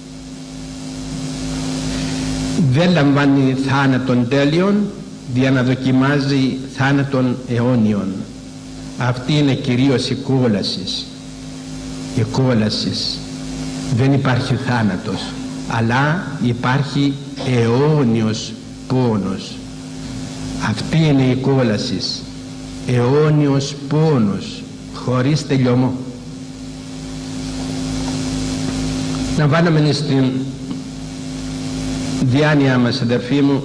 Δεν λαμβάνει θάνατον τέλειον, για να δοκιμάζει θάνατον αιώνιον. Αυτή είναι κυρίως η κόλαση. Η κόλαση. Δεν υπάρχει θάνατος, αλλά υπάρχει αιώνιος πόνος. Αυτή είναι η κόλαση. Αιώνιος πόνος χωρίς τελειωμό. Να βάλουμε στην διάνοια μας, αδερφοί μου,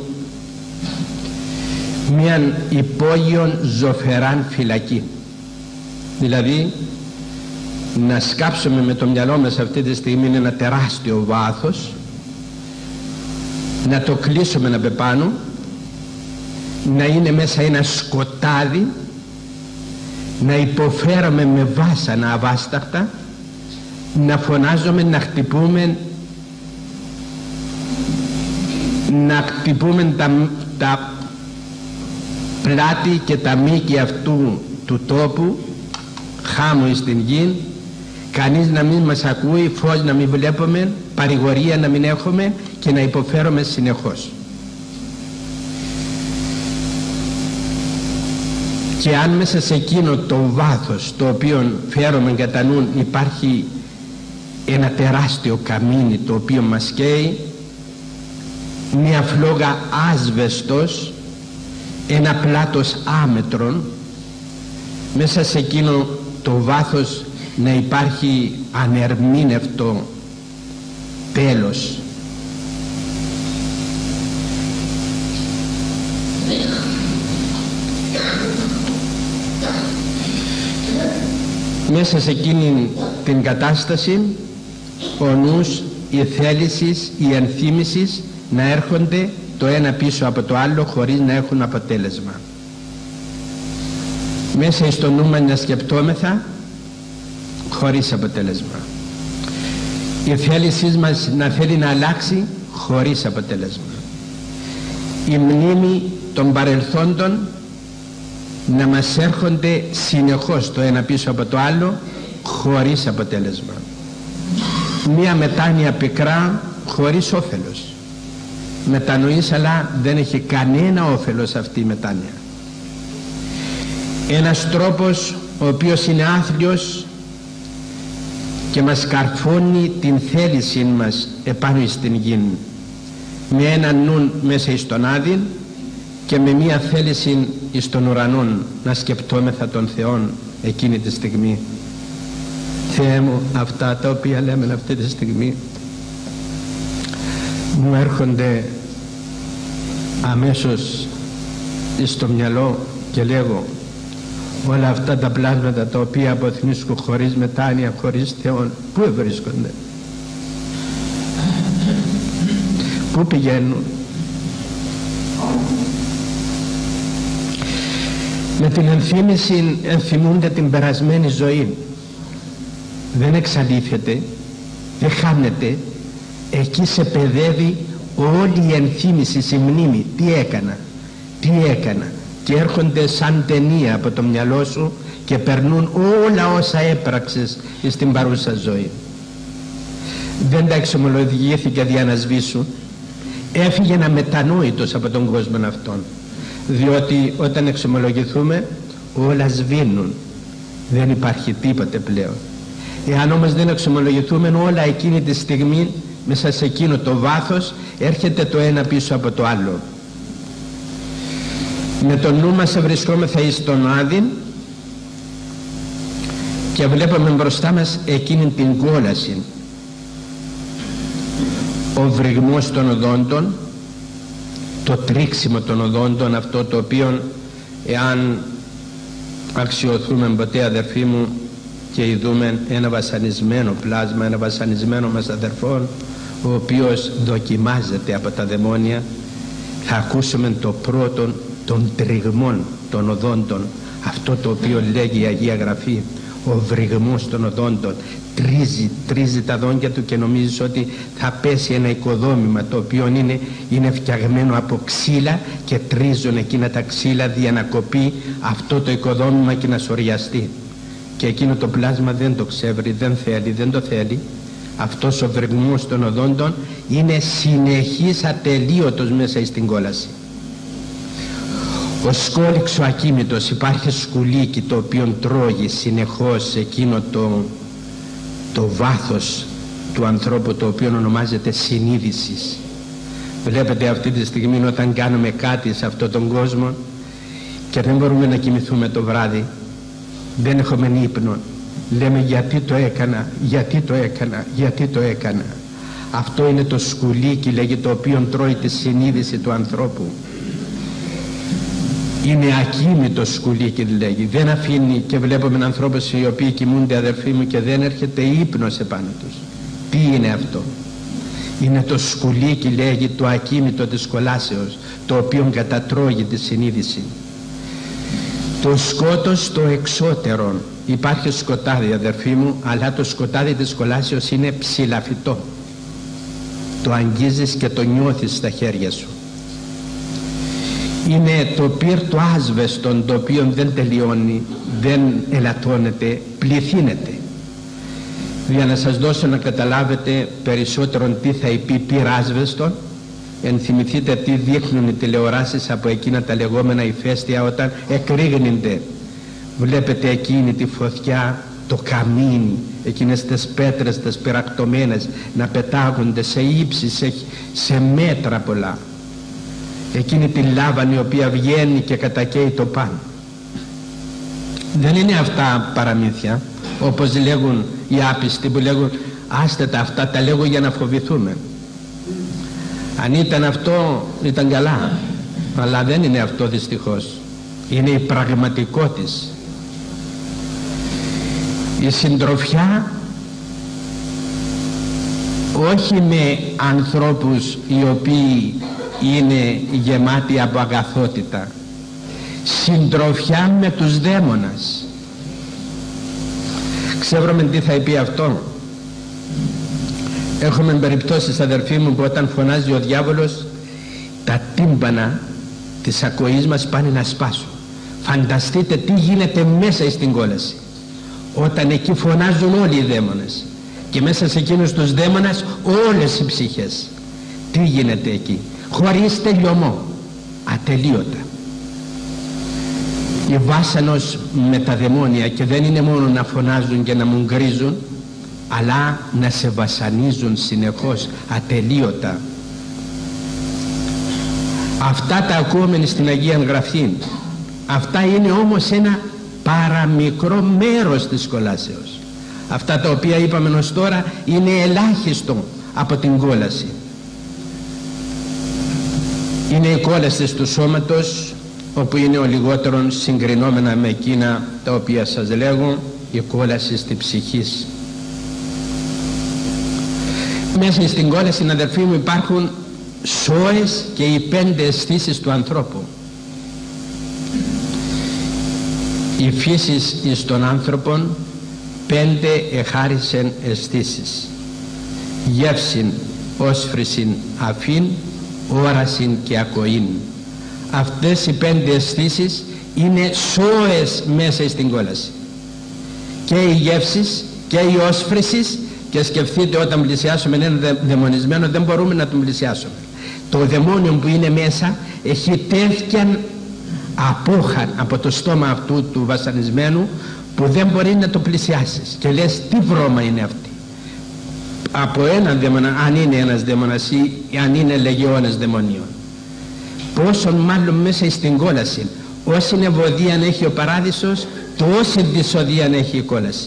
μιαν υπόγειον ζωφεράν φυλακή. Δηλαδή να σκάψουμε με το μυαλό μας αυτή τη στιγμή ένα τεράστιο βάθος, να το κλείσουμε από πάνω, να είναι μέσα ένα σκοτάδι, να υποφέρουμε με βάσανα αβάσταχτα, να φωνάζουμε, να χτυπούμε τα πλάτη και τα μήκη αυτού του τόπου, χάμου στην γη, κανείς να μην μας ακούει, φως να μην βλέπουμε, παρηγορία να μην έχουμε και να υποφέρουμε συνεχώς. Και αν μέσα σε εκείνο το βάθος το οποίο φέρουμε κατά νου υπάρχει ένα τεράστιο καμίνι το οποίο μας καίει, μια φλόγα άσβεστος, ένα πλάτος άμετρον, μέσα σε εκείνο το βάθος να υπάρχει ανερμήνευτο τέλος. Μέσα σε εκείνη την κατάσταση ο νους, η θέληση, η ενθύμηση να έρχονται το ένα πίσω από το άλλο χωρίς να έχουν αποτέλεσμα. Μέσα στο νου μας να σκεπτόμεθα χωρίς αποτέλεσμα. Η θέλησή μας να θέλει να αλλάξει χωρίς αποτέλεσμα. Η μνήμη των παρελθόντων να μας έρχονται συνεχώς το ένα πίσω από το άλλο χωρίς αποτέλεσμα. Μία μετάνοια πικρά χωρίς όφελος. Μετανοείς, αλλά δεν έχει κανένα όφελος αυτή η μετάνοια. Ένας τρόπος ο οποίος είναι άθλιος και μας καρφώνει την θέληση μας επάνω στην γη, με έναν νου μέσα στον άδειν και με μία θέληση στον ουρανό να σκεπτόμεθα τον Θεόν εκείνη τη στιγμή. Θεέ μου, αυτά τα οποία λέμε αυτή τη στιγμή μου έρχονται αμέσως στο μυαλό και λέγω, όλα αυτά τα πλάσματα τα οποία αποθνίσκω χωρίς μετάνοια, χωρίς Θεόν, πού βρίσκονται, πού πηγαίνουν? Με την ενθύμηση ενθυμούνται την περασμένη ζωή. Δεν εξαλείφεται, δεν χάνεται. Εκεί σε παιδεύει όλη η ενθύμηση, η μνήμη. Τι έκανα, και έρχονται σαν ταινία από το μυαλό σου και περνούν όλα όσα έπραξες στην παρούσα ζωή. Δεν τα εξομολογήθηκε δια να σβήσουν. Έφυγε αμετανόητος από τον κόσμο αυτόν, διότι όταν εξομολογηθούμε όλα σβήνουν, δεν υπάρχει τίποτε πλέον. Εάν όμως δεν εξομολογηθούμε, όλα εκείνη τη στιγμή μέσα σε εκείνο το βάθος έρχεται το ένα πίσω από το άλλο. Με το νου μας βρισκόμεθα εις τον Άδην και βλέπουμε μπροστά μας εκείνη την κόλαση, ο βρυγμός των οδόντων, το τρίξιμο των οδόντων, αυτό το οποίο εάν αξιοθούμε ποτέ, αδερφοί μου, και ειδούμε ένα βασανισμένο πλάσμα, ένα βασανισμένο μας αδερφόν, ο οποίος δοκιμάζεται από τα δαιμόνια, θα ακούσουμε το πρώτο των τριγμών των οδόντων, αυτό το οποίο λέγει η Αγία Γραφή, ο βρυγμός των οδόντων. Τρίζει τα δόντια του και νομίζεις ότι θα πέσει ένα οικοδόμημα το οποίο είναι φτιαγμένο από ξύλα και τρίζουν εκείνα τα ξύλα για να κοπεί αυτό το οικοδόμημα και να σωριαστεί, και εκείνο το πλάσμα δεν το ξέβρει, δεν το θέλει. Αυτός ο βρυγμός των οδόντων είναι συνεχής, ατελείωτος μέσα στην κόλαση. Ο σκόλιξ ο ακίμητος, υπάρχει σκουλίκι το οποίο τρώγει συνεχώς εκείνο το βάθος του ανθρώπου, το οποίο ονομάζεται συνείδησης. Βλέπετε αυτή τη στιγμή όταν κάνουμε κάτι σε αυτόν τον κόσμο και δεν μπορούμε να κοιμηθούμε το βράδυ, δεν έχουμε ύπνο, λέμε γιατί το έκανα. Αυτό είναι το σκουλίκι, λέγει, το οποίο τρώει τη συνείδηση του ανθρώπου. Είναι ακίμητο σκουλίκι, λέγει, δεν αφήνει. Και βλέπουμε ανθρώπους οι οποίοι κοιμούνται, αδερφοί μου, και δεν έρχεται ύπνος επάνω τους. Τι είναι αυτό? Είναι το σκουλίκι, λέγει, το ακίμητο της κολάσεως, το οποίο κατατρώγει τη συνείδηση. Το σκότος το εξώτερο, υπάρχει σκοτάδι, αδερφοί μου, αλλά το σκοτάδι της κολάσεως είναι ψηλαφιτό, το αγγίζεις και το νιώθεις στα χέρια σου. Είναι το πυρ το άσβεστον, το οποίο δεν τελειώνει, δεν ελαττώνεται, πληθύνεται. Για να σας δώσω να καταλάβετε περισσότερο τι θα πει πυρ άσβεστον, ενθυμηθείτε τι δείχνουν οι τηλεοράσεις από εκείνα τα λεγόμενα ηφαίστεια όταν εκρήγνυνται. Βλέπετε εκείνη τη φωτιά, το καμίνι, εκείνες τις πέτρες τις πυρακτωμένες να πετάγονται σε ύψη, σε μέτρα πολλά. Εκείνη τη λάβα η οποία βγαίνει και κατακαίει το πάνω. Δεν είναι αυτά παραμύθια, όπως λέγουν οι άπιστοι που λέγουν άστε τα, αυτά τα λέγω για να φοβηθούμε. Αν ήταν αυτό ήταν καλά, αλλά δεν είναι αυτό δυστυχώς. Είναι η πραγματικότητα. Η συντροφιά όχι με ανθρώπους οι οποίοι είναι γεμάτοι από αγαθότητα, συντροφιά με τους δαίμονας. Ξέρουμε τι θα πει αυτό? Έχουμε περιπτώσεις, αδερφοί μου, που όταν φωνάζει ο διάβολος, τα τύμπανα της ακοής μας πάνε να σπάσουν. Φανταστείτε τι γίνεται μέσα στην κόλαση, όταν εκεί φωνάζουν όλοι οι δαίμονες και μέσα σε εκείνους τους δαίμονες όλες οι ψυχές. Τι γίνεται εκεί? Χωρίς τελειωμό, ατελείωτα. Η βάσανος με τα δαιμόνια, και δεν είναι μόνο να φωνάζουν και να μουγκρίζουν, αλλά να σε βασανίζουν συνεχώς, ατελείωτα. Αυτά τα ακούμε στην Αγία Γραφή. Αυτά είναι όμως ένα παραμικρό μέρος της κολάσεως. Αυτά τα οποία είπαμε ως τώρα είναι ελάχιστο από την κόλαση. Είναι οι κόλασες του σώματος, όπου είναι ο λιγότερον συγκρινόμενα με εκείνα τα οποία σας λέγω, η κόλαση στη ψυχή. Μέσα στην κόλαση, αδερφοί μου, υπάρχουν σώες και οι 5 αισθήσεις του ανθρώπου. Η φύση εις των άνθρωπων 5 εχάρισεν αισθήσεις: γεύσιν, όσφρησιν, αφήν, όρασιν και ακοήν. Αυτές οι 5 αισθήσεις είναι σώες μέσα στην κόλαση. Και οι γεύσεις και οι όσφρησης. Και σκεφτείτε, όταν πλησιάσουμε έναν δαιμονισμένο δεν μπορούμε να τον πλησιάσουμε. Το δαιμόνιο που είναι μέσα έχει τέτοια απόχαν από το στόμα αυτού του βασανισμένου που δεν μπορεί να το πλησιάσεις και λες τι βρώμα είναι αυτή. Από έναν δαίμονα, αν είναι ένας δαίμονας ή αν είναι λεγιώνες δαιμονίων, πόσο μάλλον μέσα στην κόλαση. Όση ευωδία έχει ο παράδεισος, τόση δυσοδία έχει η κόλαση.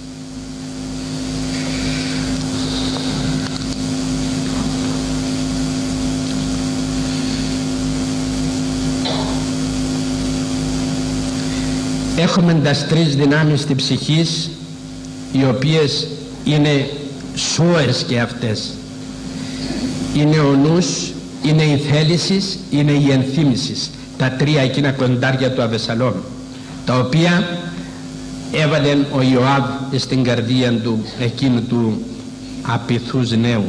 Έχουμε τις 3 δυνάμεις της ψυχής, οι οποίες είναι σώες και αυτές. Είναι ο νους, είναι η θέληση, είναι η ενθύμηση. Τα 3 εκείνα κοντάρια του Αβεσσαλόμ, τα οποία έβαλε ο Ιωάβ στην καρδία του εκείνου του απειθούς νέου.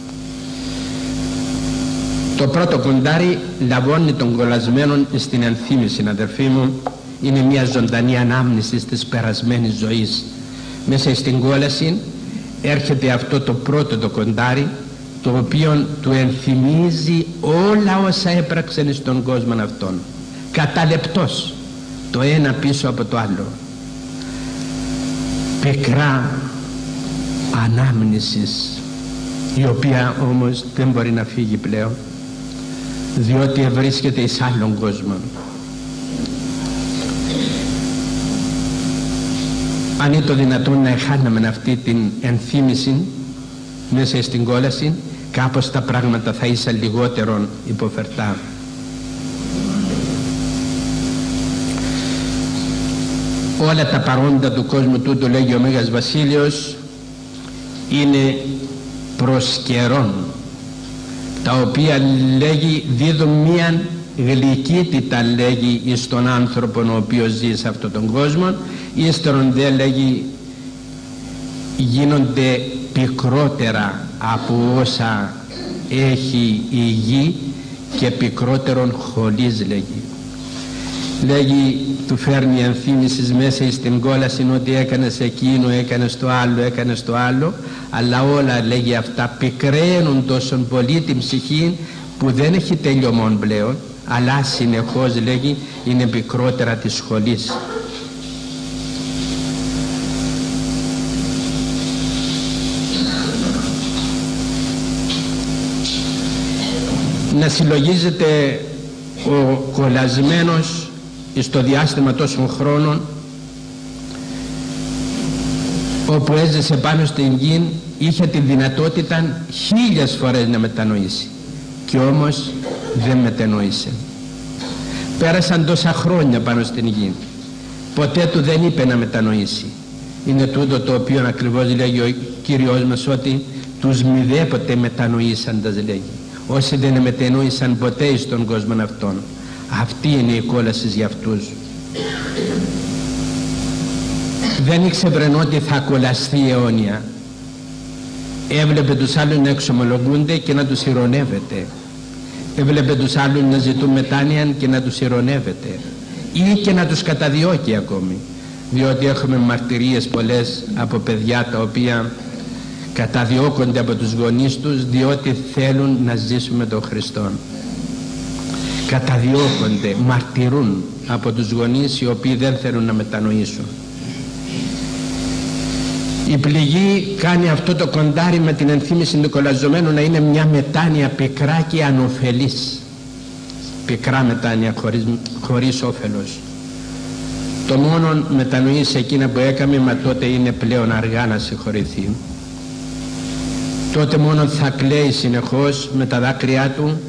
Το πρώτο κοντάρι λαβώνει τον κολλασμένον στην ενθύμηση, αδερφοί μου. Είναι μια ζωντανή ανάμνηση της περασμένης ζωής. Μέσα στην κόλαση έρχεται αυτό το πρώτο το κοντάρι, το οποίο του ενθυμίζει όλα όσα έπραξαν στον κόσμο αυτόν, κατά λεπτός, το ένα πίσω από το άλλο. Πικρά ανάμνησης, η οποία όμως δεν μπορεί να φύγει πλέον, διότι βρίσκεται εις άλλον κόσμο. Αν είναι το δυνατόν να εχάναμε αυτή την ενθύμηση μέσα στην κόλαση, κάπως τα πράγματα θα ήσαν λιγότερο υποφερτά. Όλα τα παρόντα του κόσμου τούτου, λέγει ο Μέγας Βασίλειος, είναι προς καιρόν, τα οποία λέγει δίδουν μίαν γλυκύτητα, λέγει, εις τον άνθρωπον ο οποίος ζει σε αυτόν τον κόσμο. Ύστερον δε, λέγει, γίνονται πικρότερα από όσα έχει η γη και πικρότερον χωλής, λέγει, του φέρνει ενθύμησης μέσα στην κόλαση ότι έκανες εκείνο, έκανες το άλλο, έκανες το άλλο, αλλά όλα, λέγει, αυτά πικραίνουν τόσο πολύ την ψυχή που δεν έχει τελειωμόν πλέον, αλλά συνεχώς, λέγει, είναι πικρότερα της σχολής. Να συλλογίζεται ο κολλασμένος στο διάστημα τόσων χρόνων, όπου έζησε πάνω στην γη, είχε τη δυνατότητα 1000 φορές να μετανοήσει, και όμως δεν μετανοήσε. Πέρασαν τόσα χρόνια πάνω στην γη, ποτέ του δεν είπε να μετανοήσει. Είναι τούτο το οποίο ακριβώς λέγει ο Κύριος μας, ότι τους μηδέποτε μετανοήσαντας, λέγει, όσοι δεν μετανοήσαν ποτέ στον κόσμο αυτόν. Αυτή είναι η κόλαση για αυτούς. Δεν ήξερε ότι θα κολλαστεί αιώνια. Έβλεπε τους άλλους να εξομολογούνται και να τους ειρωνεύεται. Έβλεπε τους άλλους να ζητούν μετάνοια και να τους ειρωνεύεται, ή και να τους καταδιώκει ακόμη, διότι έχουμε μαρτυρίες πολλές από παιδιά τα οποία καταδιώκονται από τους γονείς τους διότι θέλουν να ζήσουν με τον Χριστό. Καταδιώκονται, μαρτυρούν από τους γονείς οι οποίοι δεν θέλουν να μετανοήσουν. Η πληγή κάνει αυτό το κοντάρι με την ενθύμηση του κολλαζομένου να είναι μια μετάνοια πικρά και ανωφελής. Πικρά μετάνοια χωρίς όφελος. Το μόνον μετανοεί σε εκείνα που έκαμε, μα τότε είναι πλέον αργά να συγχωρηθεί. Τότε μόνον θα κλαίει συνεχώς με τα δάκρυά του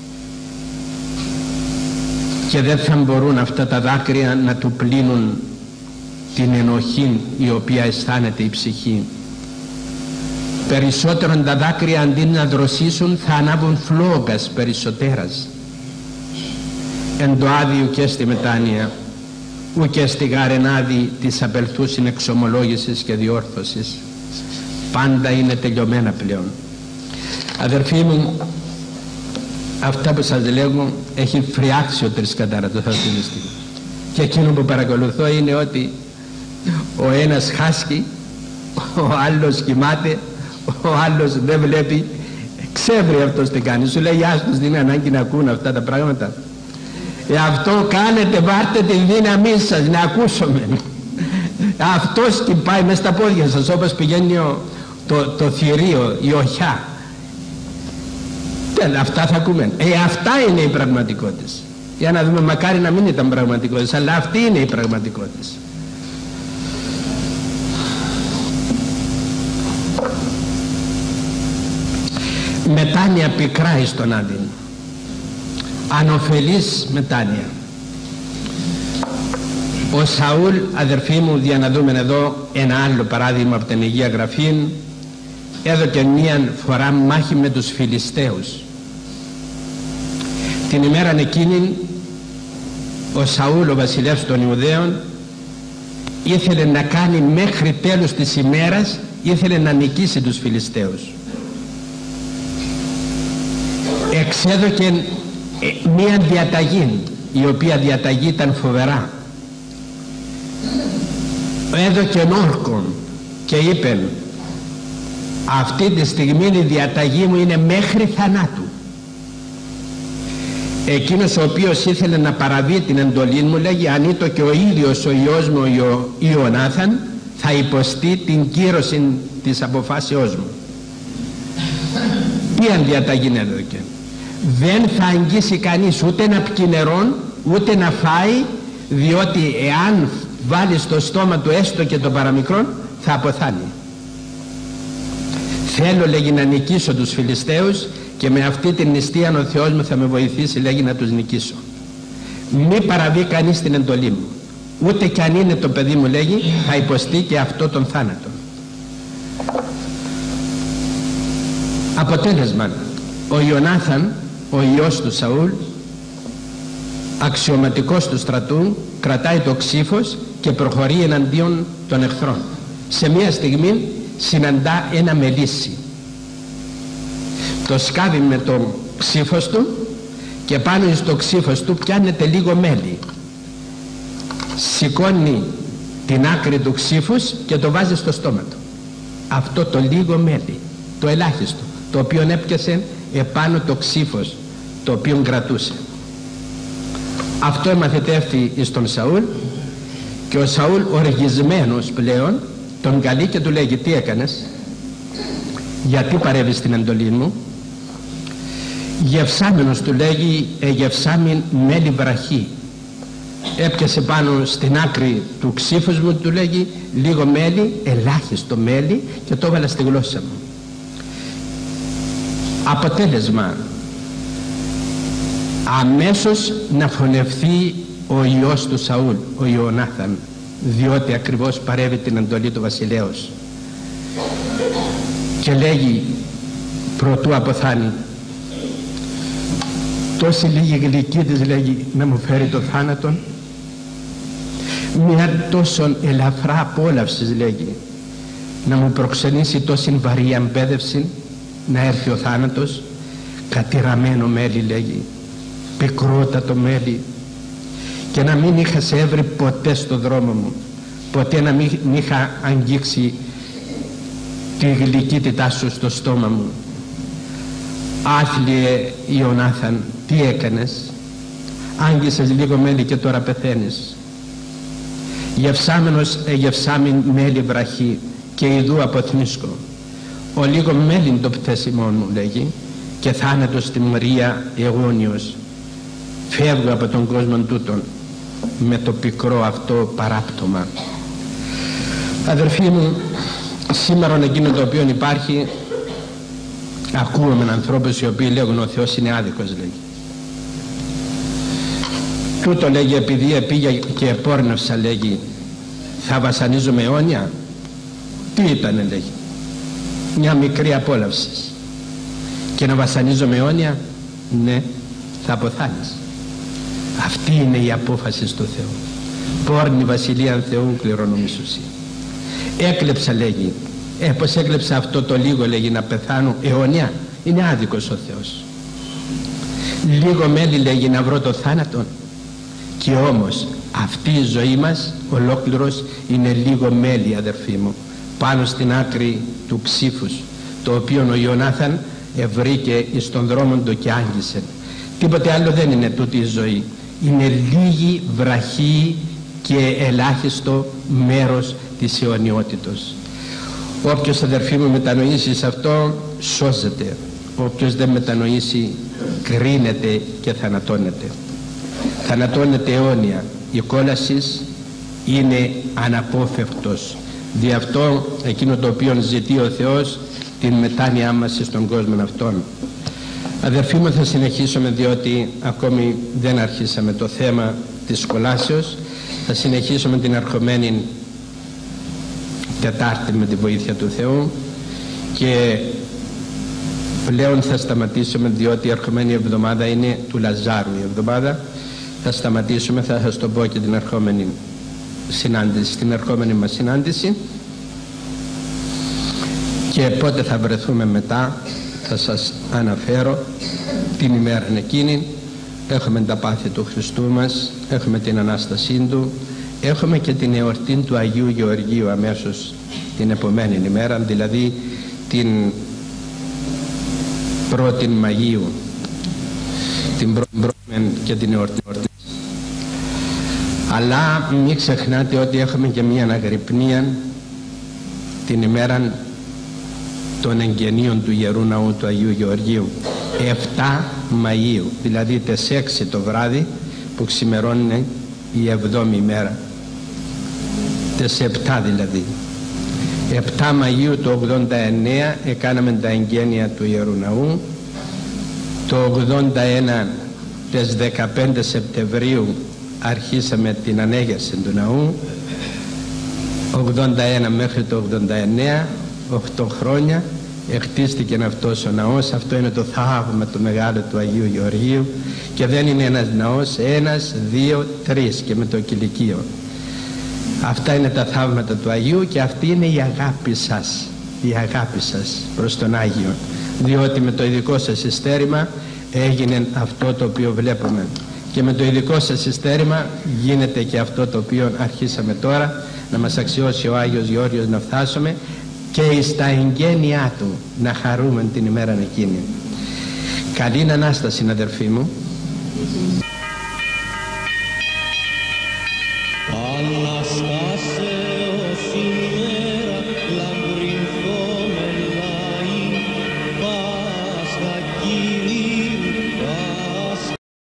και δεν θα μπορούν αυτά τα δάκρυα να του πλύνουν την ενοχή η οποία αισθάνεται η ψυχή. Περισσότερον τα δάκρυα αντί να δροσίσουν θα ανάβουν φλόγας περισσότερας. Εν το άδειο και στη μετάνοια, ου και στη γαρενάδη της απελθούσιν εξομολόγησης και διόρθωσης. Πάντα είναι τελειωμένα πλέον. Αδερφοί μου, αυτά που σας λέγω έχει φριάξει ο τρισκατάρατος αυτή τη στιγμή. Και εκείνο που παρακολουθώ είναι ότι ο ένας χάσκει, ο άλλος κοιμάται, ο άλλος δεν βλέπει. Ξέβρει αυτός τι κάνει. Σου λέει άστος, δεν είναι ανάγκη να ακούν αυτά τα πράγματα. Αυτό κάνετε, βάρτε τη δύναμή σας να ακούσουμε. Αυτός πάει μες στα πόδια σας όπως πηγαίνει το θηρίο, η οχιά. Αυτά θα ακούμε. Αυτά είναι οι πραγματικότητες. Για να δούμε, μακάρι να μην ήταν πραγματικότητες, αλλά αυτή είναι η πραγματικότητες. Μετάνοια πικρά εις τον άδειν. Ανοφελής μετάνοια. Ο Σαούλ, αδερφοί μου, για να δούμε εδώ ένα άλλο παράδειγμα από την Αγία Γραφή, έδωκε μία φορά μάχη με τους Φιλιστέους. Την ημέρα εκείνη ο Σαούλ, ο βασιλεύς των Ιουδαίων, ήθελε να κάνει μέχρι τέλους της ημέρας, ήθελε να νικήσει τους Φιλιστέους. Εξέδωκε μία διαταγή, η οποία διαταγή ήταν φοβερά. Έδωκε όρκον και είπε, αυτή τη στιγμή η διαταγή μου είναι μέχρι θανάτου. Εκείνος ο οποίος ήθελε να παραβεί την εντολή μου, λέγει, αν ήτο και ο ίδιος ο Υιός μου ο Ιωνάθαν, θα υποστεί την κύρωση της αποφάσεώς μου. Τι αν διαταγή έδωκε? Δεν θα αγγίσει κανείς ούτε να πιει νερό, ούτε να φάει, διότι εάν βάλει στο στόμα του έστω και το παραμικρόν, θα αποθάνει. Θέλω, λέγει, να νικήσω τους Φιλιστέους και με αυτή την νηστεία ο Θεός μου θα με βοηθήσει, λέγει, να τους νικήσω. Μη παραβεί κανείς την εντολή μου, ούτε κι αν είναι το παιδί μου, λέγει, θα υποστεί και αυτό τον θάνατο. Αποτέλεσμα, ο Ιωνάθαν, ο Υιός του Σαούλ, αξιωματικός του στρατού, κρατάει το ξύφος και προχωρεί εναντίον των εχθρών. Σε μια στιγμή συναντά ένα μελίσι, το σκάβει με το ξύφος του και πάνω στο ξύφος του πιάνεται λίγο μέλι. Σηκώνει την άκρη του ξύφους και το βάζει στο στόμα του. Αυτό το λίγο μέλι, το ελάχιστο, το οποίο έπιασε επάνω το ξύφος το οποίο κρατούσε. Αυτό εμαθητεύει στον Σαούλ και ο Σαούλ, οργισμένος πλέον, τον καλεί και του λέγει, τι έκανες, γιατί παρεύεις στην εντολή μου? Γευσάμενος, του λέγει, γευσάμιν μέλι βραχή. Έπιασε πάνω στην άκρη του ξύφους μου, του λέγει, λίγο μέλι, ελάχιστο μέλι, και το έβαλα στη γλώσσα μου. Αποτέλεσμα, αμέσως να φωνευθεί ο Υιός του Σαούλ, ο Ιωνάθαν, διότι ακριβώς παρεύει την εντολή του βασιλέως. Και λέγει, προτού αποθάνει, τόση λίγη γλυκή της, λέγει, να μου φέρει το θάνατον, μια τόσο ελαφρά απόλαυση, λέγει, να μου προξενήσει τόση βαρύ εμπέδευση, να έρθει ο θάνατος, κατηραμένο μέλι, λέγει, πικρότατο μέλι, και να μην είχα σε έβρει ποτέ στο δρόμο μου, ποτέ να μην είχα αγγίξει τη γλυκύτητά σου στο στόμα μου. Άθλιε Ιωνάθαν, τι έκανες? Άγγισες λίγο μέλι και τώρα πεθαίνεις. Γευσάμενος εγευσάμιν μέλι βραχή, και ιδού αποθνίσκω. Ο λίγο μέλιν το πτέσιμόν μου, λέγει, και θάνατος στη μορία αιώνιος. Φεύγω από τον κόσμο τούτον. με το πικρό αυτό παράπτωμα. Αδερφοί μου, σήμερα εκείνο το οποίο υπάρχει, ακούμε με ανθρώπους οι οποίοι λέγουν ο Θεός είναι άδικος, λέγει. Τούτο λέγει επειδή πήγε και επόρνευσα, λέγει, θα βασανίζομαι αιώνια. Τι ήτανε, λέγει, μια μικρή απόλαυση. Και να βασανίζομαι αιώνια, ναι, θα αποθάνεις. Αυτή είναι η απόφαση του Θεού. Πόρνη βασιλεία Θεού κληρονομήσουσι. Έκλεψα, λέγει, πως έκλεψα αυτό το λίγο, λέγει, να πεθάνω αιώνια. Είναι άδικος ο Θεός. Λίγο μέλη, λέγει, να βρω το θάνατο. Και όμως αυτή η ζωή μας ολόκληρος είναι λίγο μέλι, αδερφοί μου, πάνω στην άκρη του ψήφους, το οποίο ο Ιωνάθαν ευρήκε εις τον δρόμο του και άγγισε. Τίποτε άλλο δεν είναι τούτη η ζωή. Είναι λίγη, βραχή και ελάχιστο μέρος της αιωνιότητος. Όποιος, αδερφοί μου, μετανοήσει σε αυτό, σώζεται. Όποιος δεν μετανοήσει, κρίνεται και θανατώνεται. Θανατώνεται αιώνια. Η κόλαση είναι αναπόφευκτος. Δι' αυτό εκείνο το οποίο ζητεί ο Θεός, την μετάνοιά μας στον κόσμο αυτόν. Αδερφοί μου, θα συνεχίσουμε, διότι ακόμη δεν αρχίσαμε το θέμα της κολάσεως. Θα συνεχίσουμε την ερχομένη Τετάρτη με τη βοήθεια του Θεού, και πλέον θα σταματήσουμε, διότι η ερχομένη εβδομάδα είναι του Λαζάρου η εβδομάδα. Θα σταματήσουμε, θα σας το πω και την ερχόμενη συνάντηση, την ερχόμενη μας συνάντηση, και πότε θα βρεθούμε μετά θα σας αναφέρω την ημέρα εκείνη. Έχουμε τα πάθη του Χριστού μας, έχουμε την Ανάστασή Του, έχουμε και την εορτή του Αγίου Γεωργίου αμέσως την επομένη ημέρα, δηλαδή την 1η Μαγείου, την πρώτη και την εορτή. Αλλά μην ξεχνάτε ότι έχουμε και μια αναγρυπνία την ημέρα των εγγενείων του Ιερού Ναού του Αγίου Γεωργίου, 7 Μαΐου, δηλαδή τις 6 το βράδυ που ξημερώνει η 7η ημέρα, τις 7 δηλαδή. 7 Μαΐου του 89 έκαναμε τα εγγένεια του Ιερού Ναού. Το 81 τις 15 Σεπτεμβρίου αρχίσαμε την ανέγερση του ναού. 81 μέχρι το 89, 8 χρόνια χτίστηκε αυτός ο ναός. Αυτό είναι το θαύμα του μεγάλου του Αγίου Γεωργίου, και δεν είναι ένας ναός, ένας, δύο, τρεις, και με το κηλικείο. Αυτά είναι τα θαύματα του Αγίου, και αυτή είναι η αγάπη σας, η αγάπη σας προς τον Άγιο, διότι με το ειδικό σας συστέρημα έγινε αυτό το οποίο βλέπουμε, και με το ειδικό σας συστέρημα γίνεται και αυτό το οποίο αρχίσαμε τώρα, να μας αξιώσει ο Άγιος Γεώργιος να φτάσουμε και στα εγγένειά του να χαρούμε την ημέρα εκείνη. Καλή Ανάσταση, αδερφοί μου. Ανάσταση.